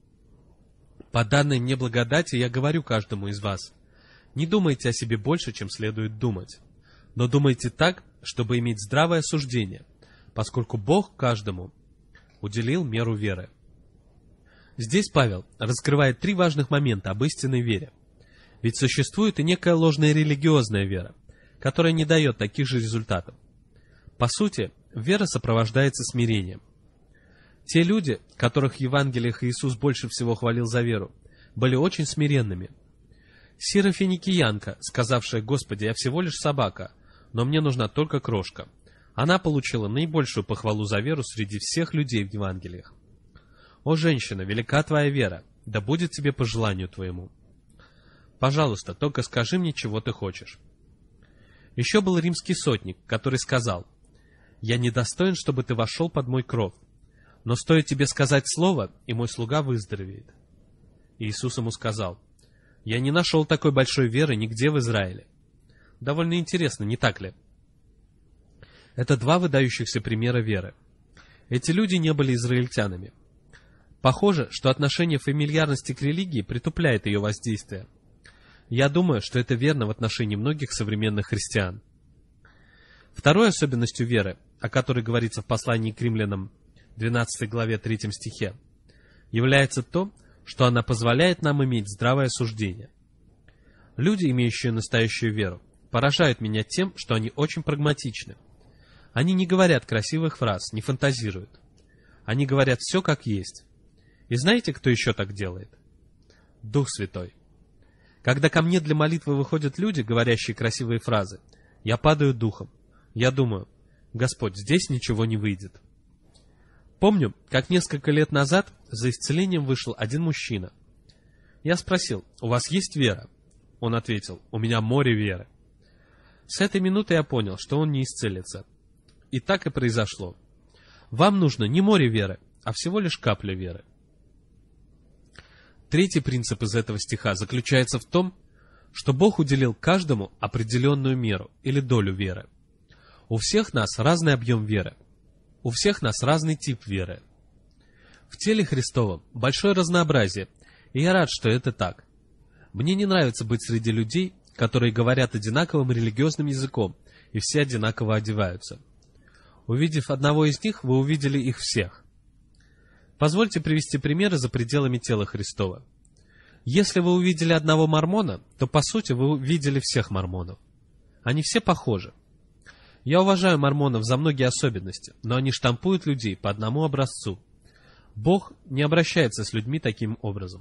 «По данной мне благодати я говорю каждому из вас, не думайте о себе больше, чем следует думать, но думайте так, чтобы иметь здравое суждение, поскольку Бог каждому уделил меру веры». Здесь Павел раскрывает три важных момента об истинной вере. Ведь существует и некая ложная религиозная вера, которая не дает таких же результатов. По сути, вера сопровождается смирением. Те люди, которых в Евангелиях Иисус больше всего хвалил за веру, были очень смиренными. Сирофиникиянка, сказавшая: «Господи, я всего лишь собака, но мне нужна только крошка», она получила наибольшую похвалу за веру среди всех людей в Евангелиях. «О, женщина, велика твоя вера, да будет тебе по желанию твоему. Пожалуйста, только скажи мне, чего ты хочешь». Еще был римский сотник, который сказал: «Я недостоин, чтобы ты вошел под мой кров, но стоит тебе сказать слово, и мой слуга выздоровеет». И Иисус ему сказал: «Я не нашел такой большой веры нигде в Израиле». Довольно интересно, не так ли? Это два выдающихся примера веры. Эти люди не были израильтянами. Похоже, что отношение фамильярности к религии притупляет ее воздействие. Я думаю, что это верно в отношении многих современных христиан. Второй особенностью веры, о которой говорится в послании к римлянам двенадцатой главе третьем стихе, является то, что она позволяет нам иметь здравое суждение. Люди, имеющие настоящую веру, поражают меня тем, что они очень прагматичны. Они не говорят красивых фраз, не фантазируют. Они говорят все как есть. И знаете, кто еще так делает? Дух Святой. Когда ко мне для молитвы выходят люди, говорящие красивые фразы, я падаю духом. Я думаю: Господь, здесь ничего не выйдет. Помню, как несколько лет назад за исцелением вышел один мужчина. Я спросил: у вас есть вера? Он ответил: у меня море веры. С этой минуты я понял, что он не исцелится. И так и произошло. Вам нужно не море веры, а всего лишь капля веры. Третий принцип из этого стиха заключается в том, что Бог уделил каждому определенную меру или долю веры. У всех нас разный объем веры. У всех нас разный тип веры. В теле Христовом большое разнообразие, и я рад, что это так. Мне не нравится быть среди людей, которые говорят одинаковым религиозным языком, и все одинаково одеваются. Увидев одного из них, вы увидели их всех. Позвольте привести примеры за пределами тела Христова. Если вы увидели одного мормона, то по сути вы увидели всех мормонов. Они все похожи. Я уважаю мормонов за многие особенности, но они штампуют людей по одному образцу. Бог не обращается с людьми таким образом.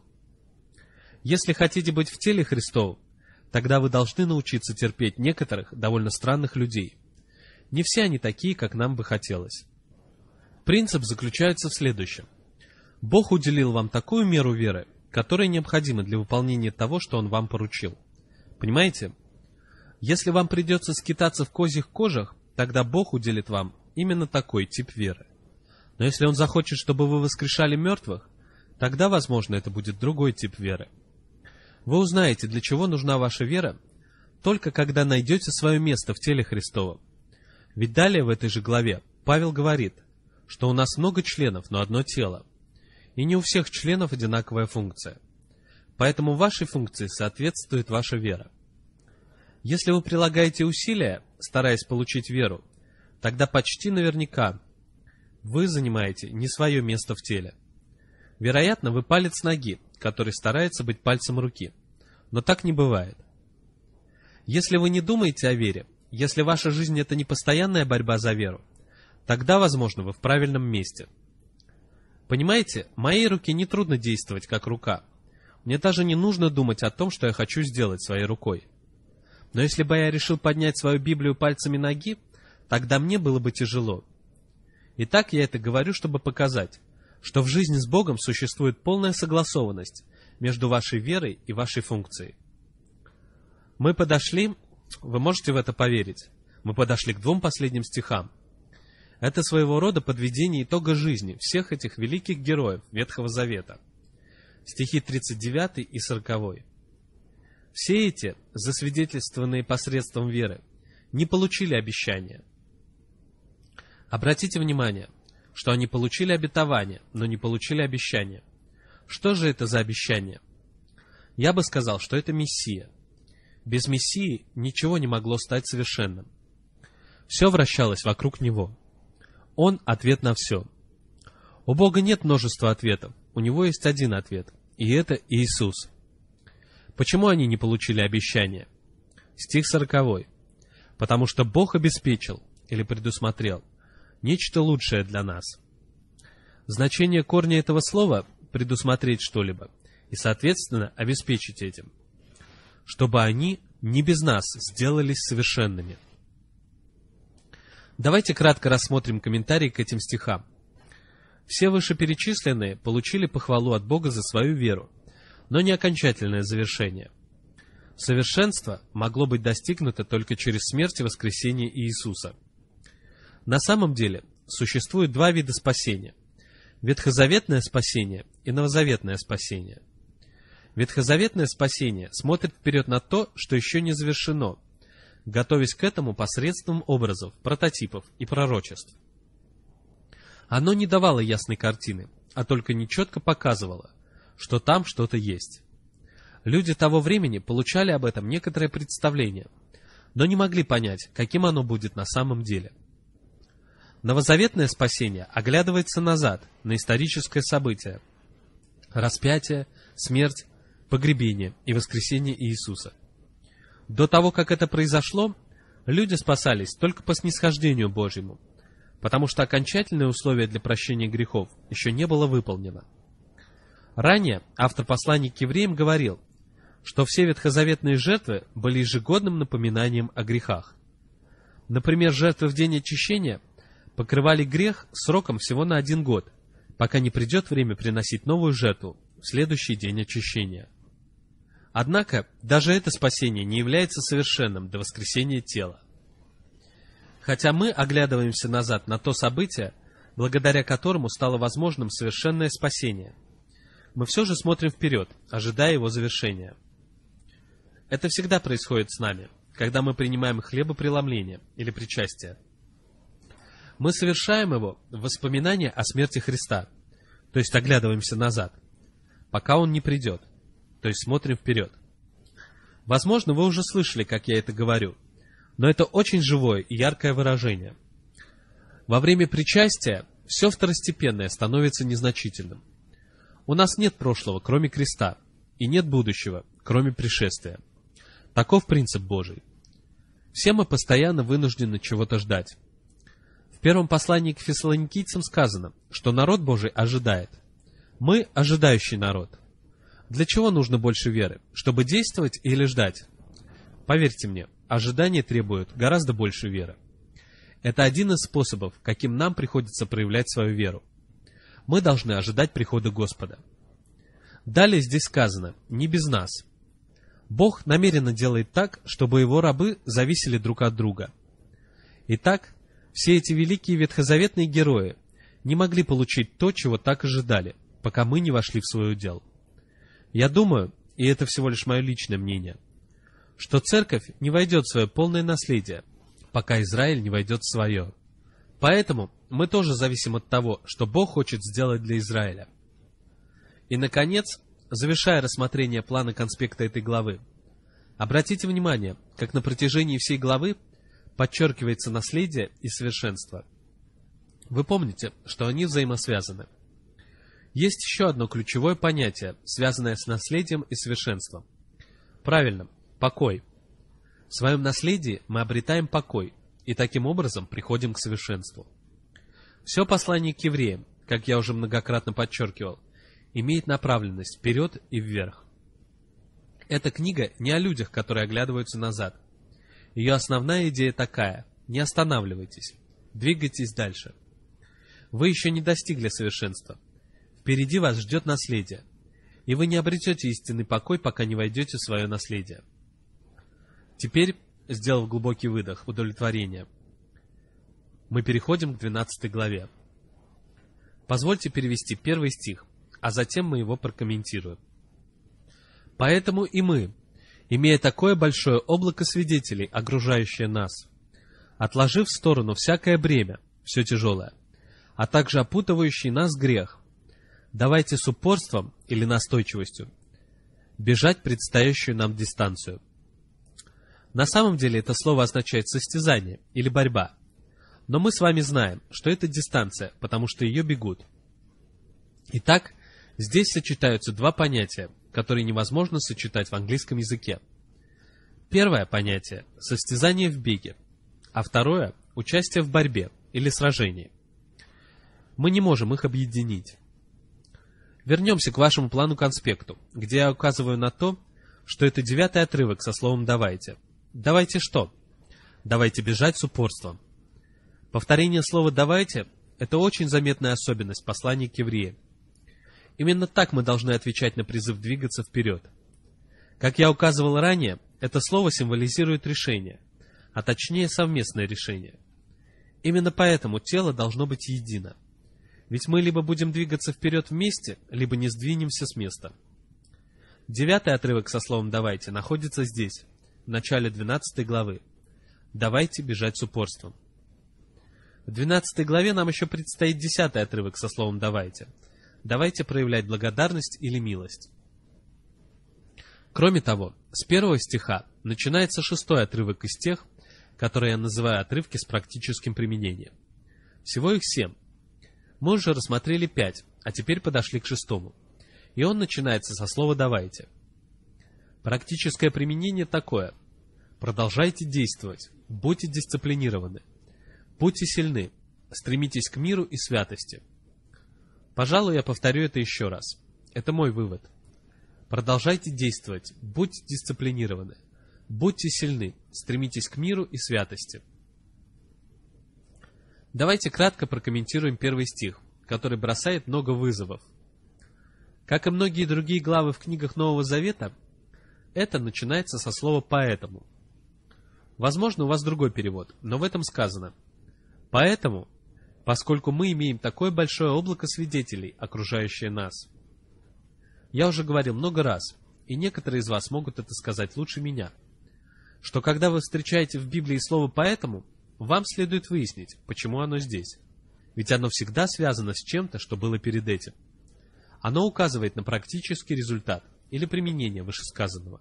Если хотите быть в теле Христовом, тогда вы должны научиться терпеть некоторых довольно странных людей. Не все они такие, как нам бы хотелось. Принцип заключается в следующем. Бог уделил вам такую меру веры, которая необходима для выполнения того, что Он вам поручил. Понимаете? Если вам придется скитаться в козьих кожах, тогда Бог уделит вам именно такой тип веры. Но если Он захочет, чтобы вы воскрешали мертвых, тогда, возможно, это будет другой тип веры. Вы узнаете, для чего нужна ваша вера, только когда найдете свое место в теле Христовом. Ведь далее в этой же главе Павел говорит, что у нас много членов, но одно тело. И не у всех членов одинаковая функция. Поэтому вашей функции соответствует ваша вера. Если вы прилагаете усилия, стараясь получить веру, тогда почти наверняка вы занимаете не свое место в теле. Вероятно, вы палец ноги, который старается быть пальцем руки. Но так не бывает. Если вы не думаете о вере, если ваша жизнь — это не постоянная борьба за веру, тогда, возможно, вы в правильном месте. Понимаете, моей руке нетрудно действовать как рука. Мне даже не нужно думать о том, что я хочу сделать своей рукой. Но если бы я решил поднять свою Библию пальцами ноги, тогда мне было бы тяжело. Итак, я это говорю, чтобы показать, что в жизни с Богом существует полная согласованность между вашей верой и вашей функцией. Мы подошли, вы можете в это поверить, мы подошли к двум последним стихам. Это своего рода подведение итога жизни всех этих великих героев Ветхого Завета. Стихи тридцать девятый и сороковой. Все эти, засвидетельствованные посредством веры, не получили обещания. Обратите внимание, что они получили обетование, но не получили обещания. Что же это за обещание? Я бы сказал, что это Мессия. Без Мессии ничего не могло стать совершенным. Все вращалось вокруг Него. Он — ответ на все. У Бога нет множества ответов, у Него есть один ответ, и это Иисус. Почему они не получили обещания? Стих сороковой. потому что Бог обеспечил или предусмотрел нечто лучшее для нас. Значение корня этого слова — предусмотреть что-либо и, соответственно, обеспечить этим, чтобы они не без нас сделались совершенными. Давайте кратко рассмотрим комментарии к этим стихам. Все вышеперечисленные получили похвалу от Бога за свою веру, но не окончательное завершение. Совершенство могло быть достигнуто только через смерть и воскресение Иисуса. На самом деле существует два вида спасения: ветхозаветное спасение и новозаветное спасение. Ветхозаветное спасение смотрит вперед на то, что еще не завершено, готовясь к этому посредством образов, прототипов и пророчеств. Оно не давало ясной картины, а только нечетко показывало, что там что-то есть. Люди того времени получали об этом некоторое представление, но не могли понять, каким оно будет на самом деле. Новозаветное спасение оглядывается назад, на историческое событие — распятие, смерть, погребение и воскресение Иисуса. До того, как это произошло, люди спасались только по снисхождению Божьему, потому что окончательное условие для прощения грехов еще не было выполнено. Ранее автор послания к евреям говорил, что все ветхозаветные жертвы были ежегодным напоминанием о грехах. Например, жертвы в день очищения покрывали грех сроком всего на один год, пока не придет время приносить новую жертву в следующий день очищения. Однако, даже это спасение не является совершенным до воскресения тела. Хотя мы оглядываемся назад на то событие, благодаря которому стало возможным совершенное спасение, мы все же смотрим вперед, ожидая его завершения. Это всегда происходит с нами, когда мы принимаем хлебопреломление или причастие. Мы совершаем его в воспоминание о смерти Христа, то есть оглядываемся назад, пока Он не придет, то есть смотрим вперед. Возможно, вы уже слышали, как я это говорю, но это очень живое и яркое выражение. Во время причастия все второстепенное становится незначительным. У нас нет прошлого, кроме креста, и нет будущего, кроме пришествия. Таков принцип Божий. Все мы постоянно вынуждены чего-то ждать. В первом послании к фессалоникийцам сказано, что народ Божий ожидает. Мы — ожидающий народ. Для чего нужно больше веры? Чтобы действовать или ждать? Поверьте мне, ожидание требует гораздо больше веры. Это один из способов, каким нам приходится проявлять свою веру. Мы должны ожидать прихода Господа. Далее здесь сказано: не без нас. Бог намеренно делает так, чтобы Его рабы зависели друг от друга. Итак, все эти великие ветхозаветные герои не могли получить то, чего так ожидали, пока мы не вошли в свой удел. Я думаю, и это всего лишь мое личное мнение, что церковь не войдет в свое полное наследие, пока Израиль не войдет в свое. Поэтому мы тоже зависим от того, что Бог хочет сделать для Израиля. И, наконец, завершая рассмотрение плана конспекта этой главы, обратите внимание, как на протяжении всей главы подчеркивается наследие и совершенство. Вы помните, что они взаимосвязаны. Есть еще одно ключевое понятие, связанное с наследием и совершенством. Правильно, покой. В своем наследии мы обретаем покой, и таким образом приходим к совершенству. Все послание к евреям, как я уже многократно подчеркивал, имеет направленность вперед и вверх. Эта книга не о людях, которые оглядываются назад. Ее основная идея такая: не останавливайтесь, двигайтесь дальше. Вы еще не достигли совершенства. Впереди вас ждет наследие, и вы не обретете истинный покой, пока не войдете в свое наследие. Теперь, сделав глубокий выдох удовлетворения, мы переходим к двенадцатой главе. Позвольте перевести первый стих, а затем мы его прокомментируем. «Поэтому и мы, имея такое большое облако свидетелей, окружающее нас, отложив в сторону всякое бремя, все тяжелое, а также опутывающий нас грех, давайте с упорством или настойчивостью бежать предстоящую нам дистанцию». На самом деле это слово означает состязание или борьба, но мы с вами знаем, что это дистанция, потому что ее бегут. Итак, здесь сочетаются два понятия, которые невозможно сочетать в английском языке. Первое понятие — состязание в беге, а второе – участие в борьбе или сражении. Мы не можем их объединить. Вернемся к вашему плану-конспекту, где я указываю на то, что это девятый отрывок со словом «давайте». Давайте что? Давайте бежать с упорством. Повторение слова «давайте» — это очень заметная особенность послания к евреям. Именно так мы должны отвечать на призыв двигаться вперед. Как я указывал ранее, это слово символизирует решение, а точнее совместное решение. Именно поэтому тело должно быть едино. Ведь мы либо будем двигаться вперед вместе, либо не сдвинемся с места. Девятый отрывок со словом «давайте» находится здесь, в начале двенадцатой главы. Давайте бежать с упорством. В двенадцатой главе нам еще предстоит десятый отрывок со словом «давайте». Давайте проявлять благодарность или милость. Кроме того, с первого стиха начинается шестой отрывок из тех, которые я называю отрывки с практическим применением. Всего их семь. Мы уже рассмотрели пять, а теперь подошли к шестому. И он начинается со слова «давайте». Практическое применение такое. Продолжайте действовать, будьте дисциплинированы, будьте сильны, стремитесь к миру и святости. Пожалуй, я повторю это еще раз. Это мой вывод. Продолжайте действовать, будьте дисциплинированы, будьте сильны, стремитесь к миру и святости. Давайте кратко прокомментируем первый стих, который бросает много вызовов. Как и многие другие главы в книгах Нового Завета, это начинается со слова «поэтому». Возможно, у вас другой перевод, но в этом сказано: «Поэтому, поскольку мы имеем такое большое облако свидетелей, окружающее нас». Я уже говорил много раз, и некоторые из вас могут это сказать лучше меня, что когда вы встречаете в Библии слово «поэтому», вам следует выяснить, почему оно здесь. Ведь оно всегда связано с чем-то, что было перед этим. Оно указывает на практический результат или применение вышесказанного.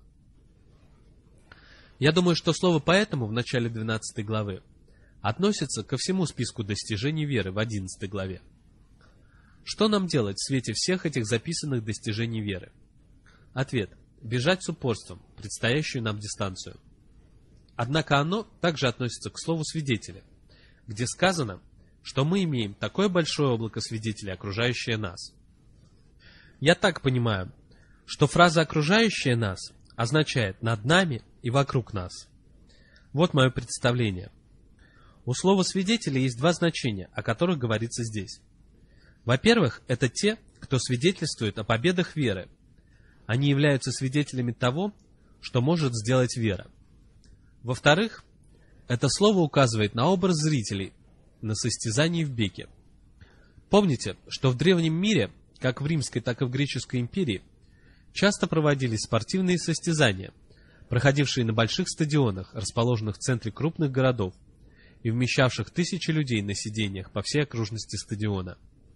Я думаю, что слово «поэтому» в начале двенадцатой главы относится ко всему списку достижений веры в одиннадцатой главе. Что нам делать в свете всех этих записанных достижений веры? Ответ – бежать с упорством, предстоящую нам дистанцию. Однако оно также относится к слову «свидетели», где сказано, что мы имеем такое большое облако свидетелей, окружающее нас. Я так понимаю, что фраза «окружающее нас» означает «над нами» и «вокруг нас». Вот мое представление. У слова «свидетели» есть два значения, о которых говорится здесь. Во-первых, это те, кто свидетельствует о победах веры. Они являются свидетелями того, что может сделать вера. Во-вторых, это слово указывает на образ зрителей на состязании в беге. Помните, что в древнем мире, как в Римской, так и в Греческой империи, часто проводились спортивные состязания, проходившие на больших стадионах, расположенных в центре крупных городов и вмещавших тысячи людей на сиденьях по всей окружности стадиона.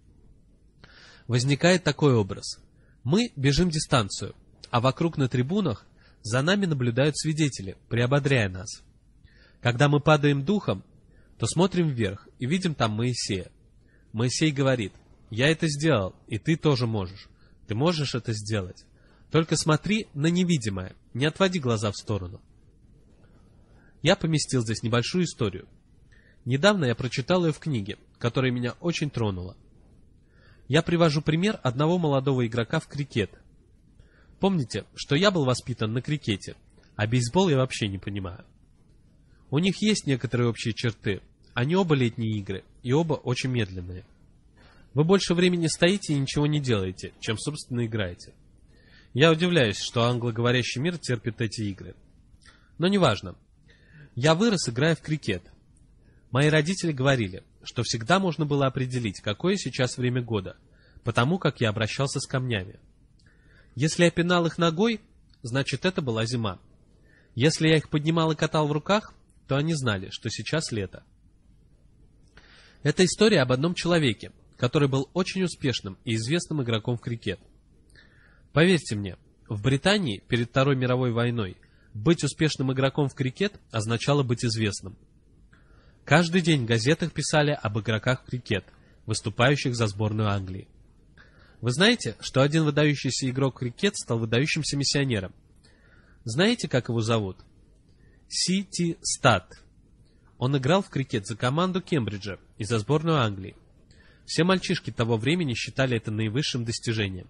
Возникает такой образ. Мы бежим дистанцию, а вокруг на трибунах за нами наблюдают свидетели, приободряя нас. Когда мы падаем духом, то смотрим вверх и видим там Моисея. Моисей говорит: «Я это сделал, и ты тоже можешь. Ты можешь это сделать. Только смотри на невидимое, не отводи глаза в сторону». Я поместил здесь небольшую историю. Недавно я прочитал ее в книге, которая меня очень тронула. Я привожу пример одного молодого игрока в крикет. Помните, что я был воспитан на крикете, а бейсбол я вообще не понимаю. У них есть некоторые общие черты. Они оба летние игры, и оба очень медленные. Вы больше времени стоите и ничего не делаете, чем, собственно, играете. Я удивляюсь, что англоговорящий мир терпит эти игры. Но неважно. Я вырос, играя в крикет. Мои родители говорили, что всегда можно было определить, какое сейчас время года, потому как я обращался с камнями. Если я пинал их ногой, значит, это была зима. Если я их поднимал и катал в руках, то они знали, что сейчас лето. Это история об одном человеке, который был очень успешным и известным игроком в крикет. Поверьте мне, в Британии перед Второй мировой войной быть успешным игроком в крикет означало быть известным. Каждый день в газетах писали об игроках в крикет, выступающих за сборную Англии. Вы знаете, что один выдающийся игрок в крикет стал выдающимся миссионером? Знаете, как его зовут? Си Ти Стат. Он играл в крикет за команду Кембриджа и за сборную Англии. Все мальчишки того времени считали это наивысшим достижением.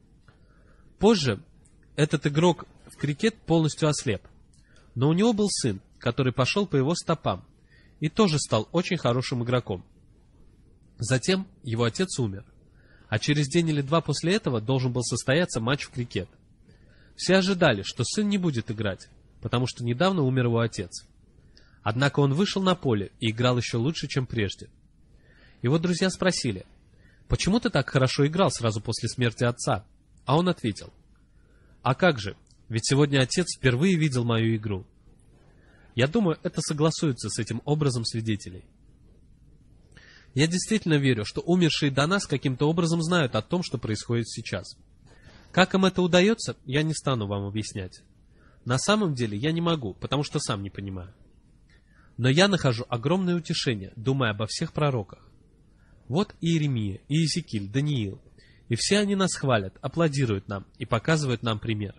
Позже этот игрок в крикет полностью ослеп, но у него был сын, который пошел по его стопам и тоже стал очень хорошим игроком. Затем его отец умер, а через день или два после этого должен был состояться матч в крикет. Все ожидали, что сын не будет играть, потому что недавно умер его отец. Однако он вышел на поле и играл еще лучше, чем прежде. Его друзья спросили: «Почему ты так хорошо играл сразу после смерти отца?» А он ответил: «А как же, ведь сегодня отец впервые видел мою игру». Я думаю, это согласуется с этим образом свидетелей. Я действительно верю, что умершие до нас каким-то образом знают о том, что происходит сейчас. Как им это удается, я не стану вам объяснять. На самом деле я не могу, потому что сам не понимаю. Но я нахожу огромное утешение, думая обо всех пророках. Вот и Иеремия, и Иезекииль, Даниил. И все они нас хвалят, аплодируют нам и показывают нам пример.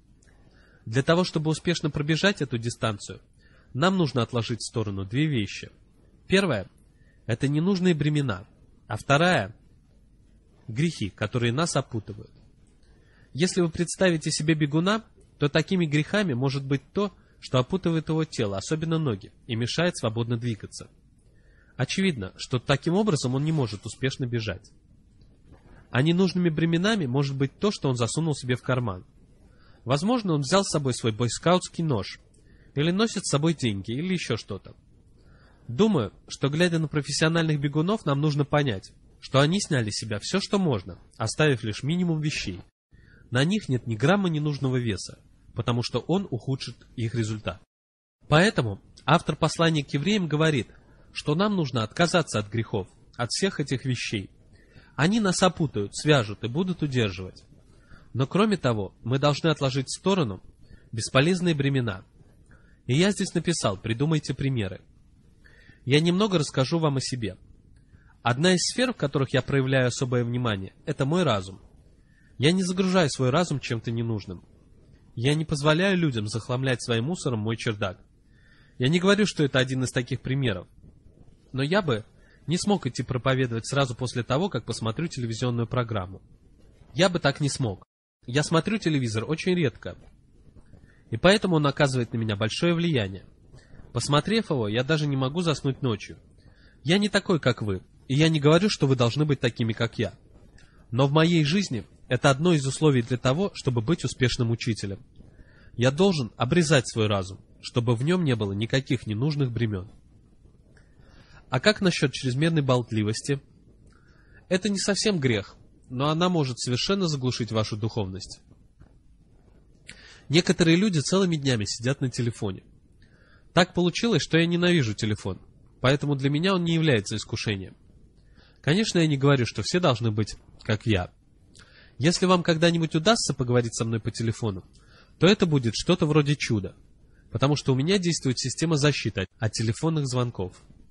Для того, чтобы успешно пробежать эту дистанцию, нам нужно отложить в сторону две вещи. Первая – это ненужные бремена, а вторая – грехи, которые нас опутывают. Если вы представите себе бегуна, то такими грехами может быть то, что опутывает его тело, особенно ноги, и мешает свободно двигаться. Очевидно, что таким образом он не может успешно бежать. А ненужными бременами может быть то, что он засунул себе в карман. Возможно, он взял с собой свой бойскаутский нож, или носит с собой деньги, или еще что-то. Думаю, что, глядя на профессиональных бегунов, нам нужно понять, что они сняли с себя все, что можно, оставив лишь минимум вещей. На них нет ни грамма ненужного веса, потому что он ухудшит их результат. Поэтому автор послания к евреям говорит, что нам нужно отказаться от грехов, от всех этих вещей. Они нас опутают, свяжут и будут удерживать. Но кроме того, мы должны отложить в сторону бесполезные бремена. И я здесь написал: придумайте примеры. Я немного расскажу вам о себе. Одна из сфер, в которых я проявляю особое внимание, это мой разум. Я не загружаю свой разум чем-то ненужным. Я не позволяю людям захламлять своим мусором мой чердак. Я не говорю, что это один из таких примеров. Но я бы не смог идти проповедовать сразу после того, как посмотрю телевизионную программу. Я бы так не смог. Я смотрю телевизор очень редко. И поэтому он оказывает на меня большое влияние. Посмотрев его, я даже не могу заснуть ночью. Я не такой, как вы, и я не говорю, что вы должны быть такими, как я. Но в моей жизни это одно из условий для того, чтобы быть успешным учителем. Я должен обрезать свой разум, чтобы в нем не было никаких ненужных бремен. А как насчет чрезмерной болтливости? Это не совсем грех, но она может совершенно заглушить вашу духовность. Некоторые люди целыми днями сидят на телефоне. Так получилось, что я ненавижу телефон, поэтому для меня он не является искушением. Конечно, я не говорю, что все должны быть как я. Если вам когда-нибудь удастся поговорить со мной по телефону, то это будет что-то вроде чуда, потому что у меня действует система защиты от телефонных звонков.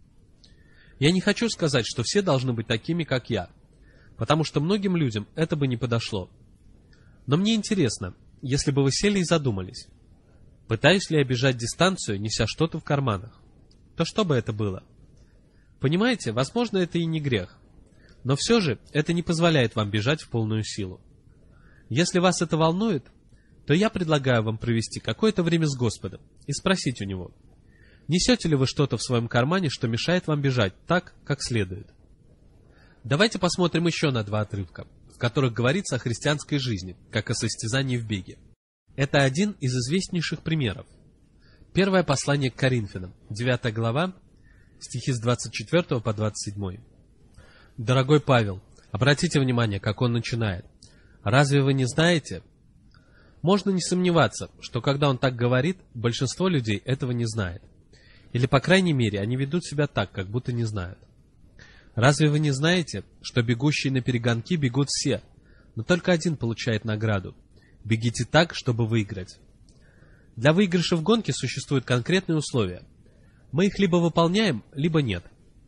Я не хочу сказать, что все должны быть такими, как я, потому что многим людям это бы не подошло. Но мне интересно, если бы вы сели и задумались, пытаюсь ли я бежать дистанцию, неся что-то в карманах, то что бы это было? Понимаете, возможно, это и не грех, но все же это не позволяет вам бежать в полную силу. Если вас это волнует, то я предлагаю вам провести какое-то время с Господом и спросить у Него, несете ли вы что-то в своем кармане, что мешает вам бежать так, как следует. Давайте посмотрим еще на два отрывка, в которых говорится о христианской жизни, как о состязании в беге. Это один из известнейших примеров. Первое послание к Коринфянам, девятая глава, стихи с двадцать четвёртого по двадцать седьмой. Дорогой Павел, обратите внимание, как он начинает. Разве вы не знаете? Можно не сомневаться, что когда он так говорит, большинство людей этого не знает. Или, по крайней мере, они ведут себя так, как будто не знают. Разве вы не знаете, что бегущие на перегонки бегут все, но только один получает награду? Бегите так, чтобы выиграть. Для выигрыша в гонке существуют конкретные условия. Мы их либо выполняем, либо нет.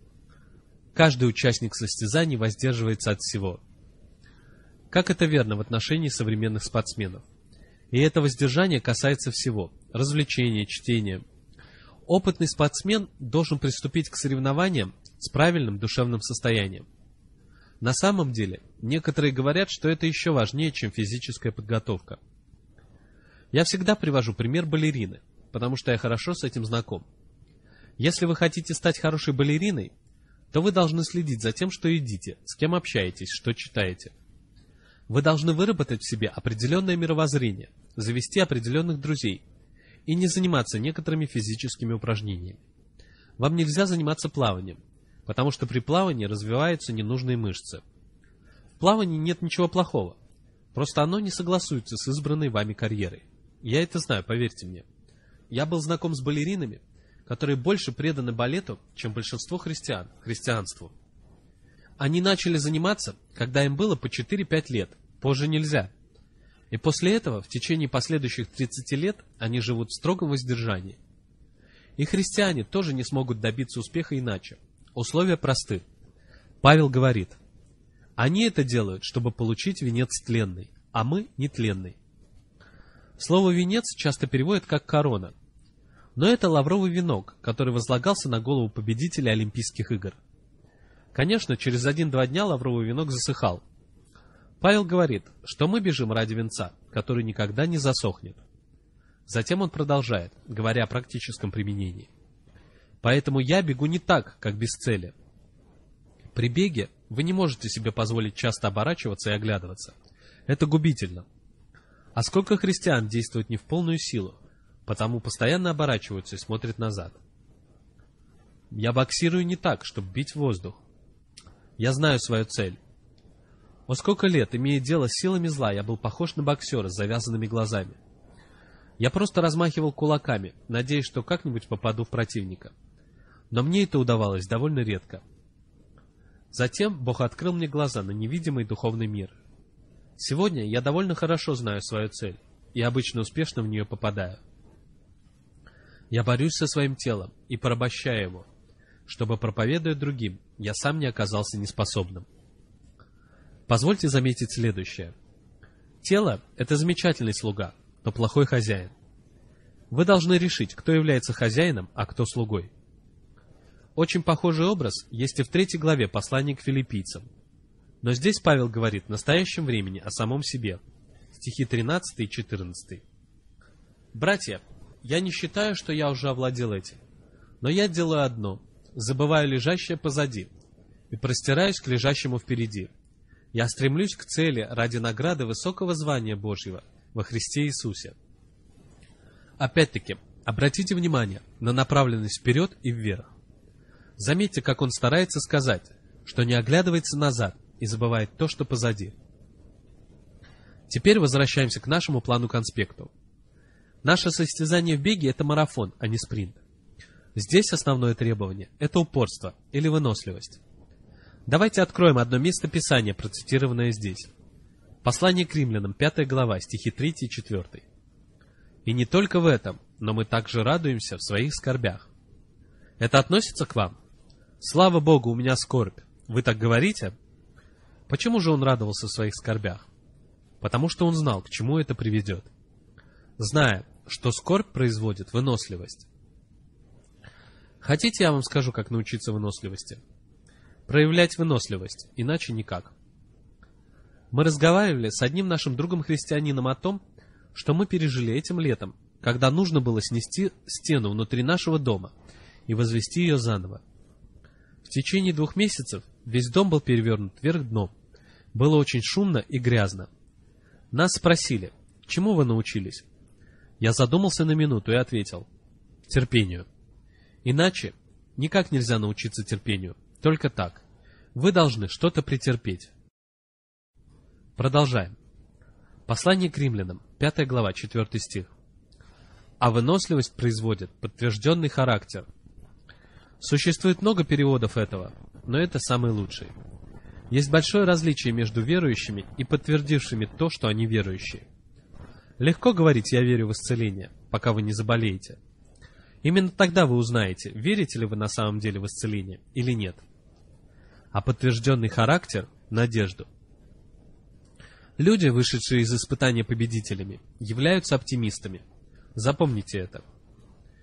Каждый участник состязаний воздерживается от всего. Как это верно в отношении современных спортсменов. И это воздержание касается всего – развлечения, чтения. Опытный спортсмен должен приступить к соревнованиям с правильным душевным состоянием. На самом деле, некоторые говорят, что это еще важнее, чем физическая подготовка. Я всегда привожу пример балерины, потому что я хорошо с этим знаком. Если вы хотите стать хорошей балериной, то вы должны следить за тем, что едите, с кем общаетесь, что читаете. Вы должны выработать в себе определенное мировоззрение, завести определенных друзей и не заниматься некоторыми физическими упражнениями. Вам нельзя заниматься плаванием, потому что при плавании развиваются ненужные мышцы. В плавании нет ничего плохого, просто оно не согласуется с избранной вами карьерой. Я это знаю, поверьте мне. Я был знаком с балеринами, которые больше преданы балету, чем большинство христиан, христианству. Они начали заниматься, когда им было по четыре-пять лет, позже нельзя. И после этого, в течение последующих тридцати лет, они живут в строгом воздержании. И христиане тоже не смогут добиться успеха иначе. Условия просты. Павел говорит: они это делают, чтобы получить венец тленный, а мы нетленный. Слово «венец» часто переводят как «корона». Но это лавровый венок, который возлагался на голову победителя Олимпийских игр. Конечно, через один-два дня лавровый венок засыхал. Павел говорит, что мы бежим ради венца, который никогда не засохнет. Затем он продолжает, говоря о практическом применении. Поэтому я бегу не так, как без цели. При беге вы не можете себе позволить часто оборачиваться и оглядываться. Это губительно. А сколько христиан действуют не в полную силу, потому постоянно оборачиваются и смотрят назад. Я боксирую не так, чтобы бить в воздух. Я знаю свою цель. Во сколько лет, имея дело с силами зла, я был похож на боксера с завязанными глазами. Я просто размахивал кулаками, надеясь, что как-нибудь попаду в противника. Но мне это удавалось довольно редко. Затем Бог открыл мне глаза на невидимый духовный мир. Сегодня я довольно хорошо знаю свою цель и обычно успешно в нее попадаю. Я борюсь со своим телом и порабощаю его, чтобы, проповедуя другим, я сам не оказался неспособным. Позвольте заметить следующее. Тело – это замечательный слуга, но плохой хозяин. Вы должны решить, кто является хозяином, а кто слугой. Очень похожий образ есть и в третьей главе послания к филиппийцам. Но здесь Павел говорит в настоящем времени о самом себе. Стихи тринадцатый и четырнадцатый. «Братья, я не считаю, что я уже овладел этим, но я делаю одно, забываю лежащее позади и простираюсь к лежащему впереди. Я стремлюсь к цели ради награды высокого звания Божьего во Христе Иисусе». Опять-таки, обратите внимание на направленность вперед и вверх. Заметьте, как он старается сказать, что не оглядывается назад и забывает то, что позади. Теперь возвращаемся к нашему плану-конспекту. Наше состязание в беге – это марафон, а не спринт. Здесь основное требование – это упорство или выносливость. Давайте откроем одно место Писания, процитированное здесь. Послание к римлянам, пятая глава, стихи третий и четвёртый. «И не только в этом, но мы также радуемся в своих скорбях». Это относится к вам? «Слава Богу, у меня скорбь». Вы так говорите? Почему же он радовался в своих скорбях? Потому что он знал, к чему это приведет. Зная, что скорбь производит выносливость. Хотите, я вам скажу, как научиться выносливости? Проявлять выносливость, иначе никак. Мы разговаривали с одним нашим другом-христианином о том, что мы пережили этим летом, когда нужно было снести стену внутри нашего дома и возвести ее заново. В течение двух месяцев весь дом был перевернут вверх дном. Было очень шумно и грязно. Нас спросили, чему вы научились? Я задумался на минуту и ответил: терпению. Иначе никак нельзя научиться терпению, только так. Вы должны что-то претерпеть. Продолжаем. Послание к римлянам, пятая глава, четвёртый стих. А выносливость производит подтвержденный характер. Существует много переводов этого, но это самый лучший. Есть большое различие между верующими и подтвердившими то, что они верующие. Легко говорить «я верю в исцеление», пока вы не заболеете. Именно тогда вы узнаете, верите ли вы на самом деле в исцеление или нет. А подтвержденный характер – надежду. Люди, вышедшие из испытания победителями, являются оптимистами. Запомните это.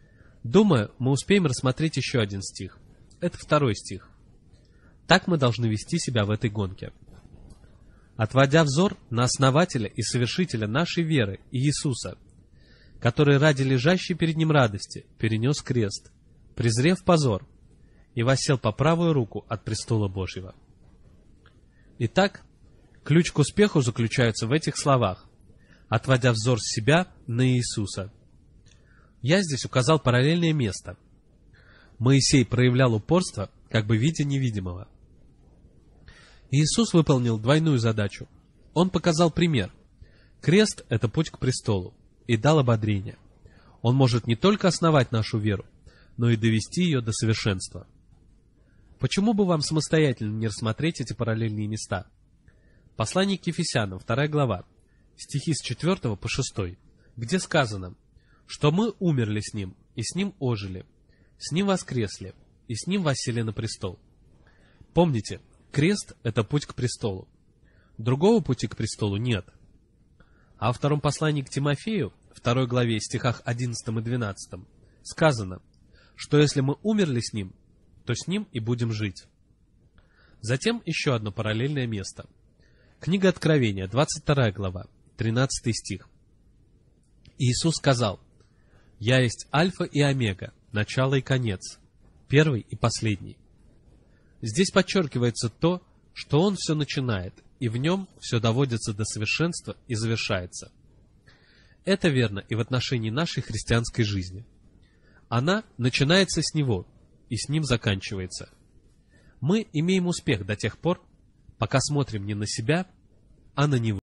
Думаю, мы успеем рассмотреть еще один стих. Это второй стих. Так мы должны вести себя в этой гонке. Отводя взор на основателя и совершителя нашей веры, Иисуса, который ради лежащей перед ним радости перенес крест, презрев позор, и воссел по правую руку от престола Божьего. Итак, ключ к успеху заключается в этих словах, отводя взор с себя на Иисуса. Я здесь указал параллельное место. Моисей проявлял упорство, как бы видя невидимого. Иисус выполнил двойную задачу. Он показал пример. Крест — это путь к престолу, и дал ободрение. Он может не только основать нашу веру, но и довести ее до совершенства. Почему бы вам самостоятельно не рассмотреть эти параллельные места? Послание к Ефесянам, вторая глава, стихи с четвёртого по шестой, где сказано, что мы умерли с Ним, и с Ним ожили, с Ним воскресли, и с Ним воссели на престол. Помните, крест — это путь к престолу. Другого пути к престолу нет. А во втором послании к Тимофею, второй главе, стихах одиннадцатом и двенадцатом, сказано, что если мы умерли с Ним, то с Ним и будем жить. Затем еще одно параллельное место. Книга Откровения, двадцать вторая глава, тринадцатый стих. Иисус сказал: «Я есть Альфа и Омега, начало и конец, первый и последний». Здесь подчеркивается то, что Он все начинает, и в Нем все доводится до совершенства и завершается. Это верно и в отношении нашей христианской жизни. Она начинается с Него и с Ним заканчивается. Мы имеем успех до тех пор, пока смотрим не на себя, а на Него.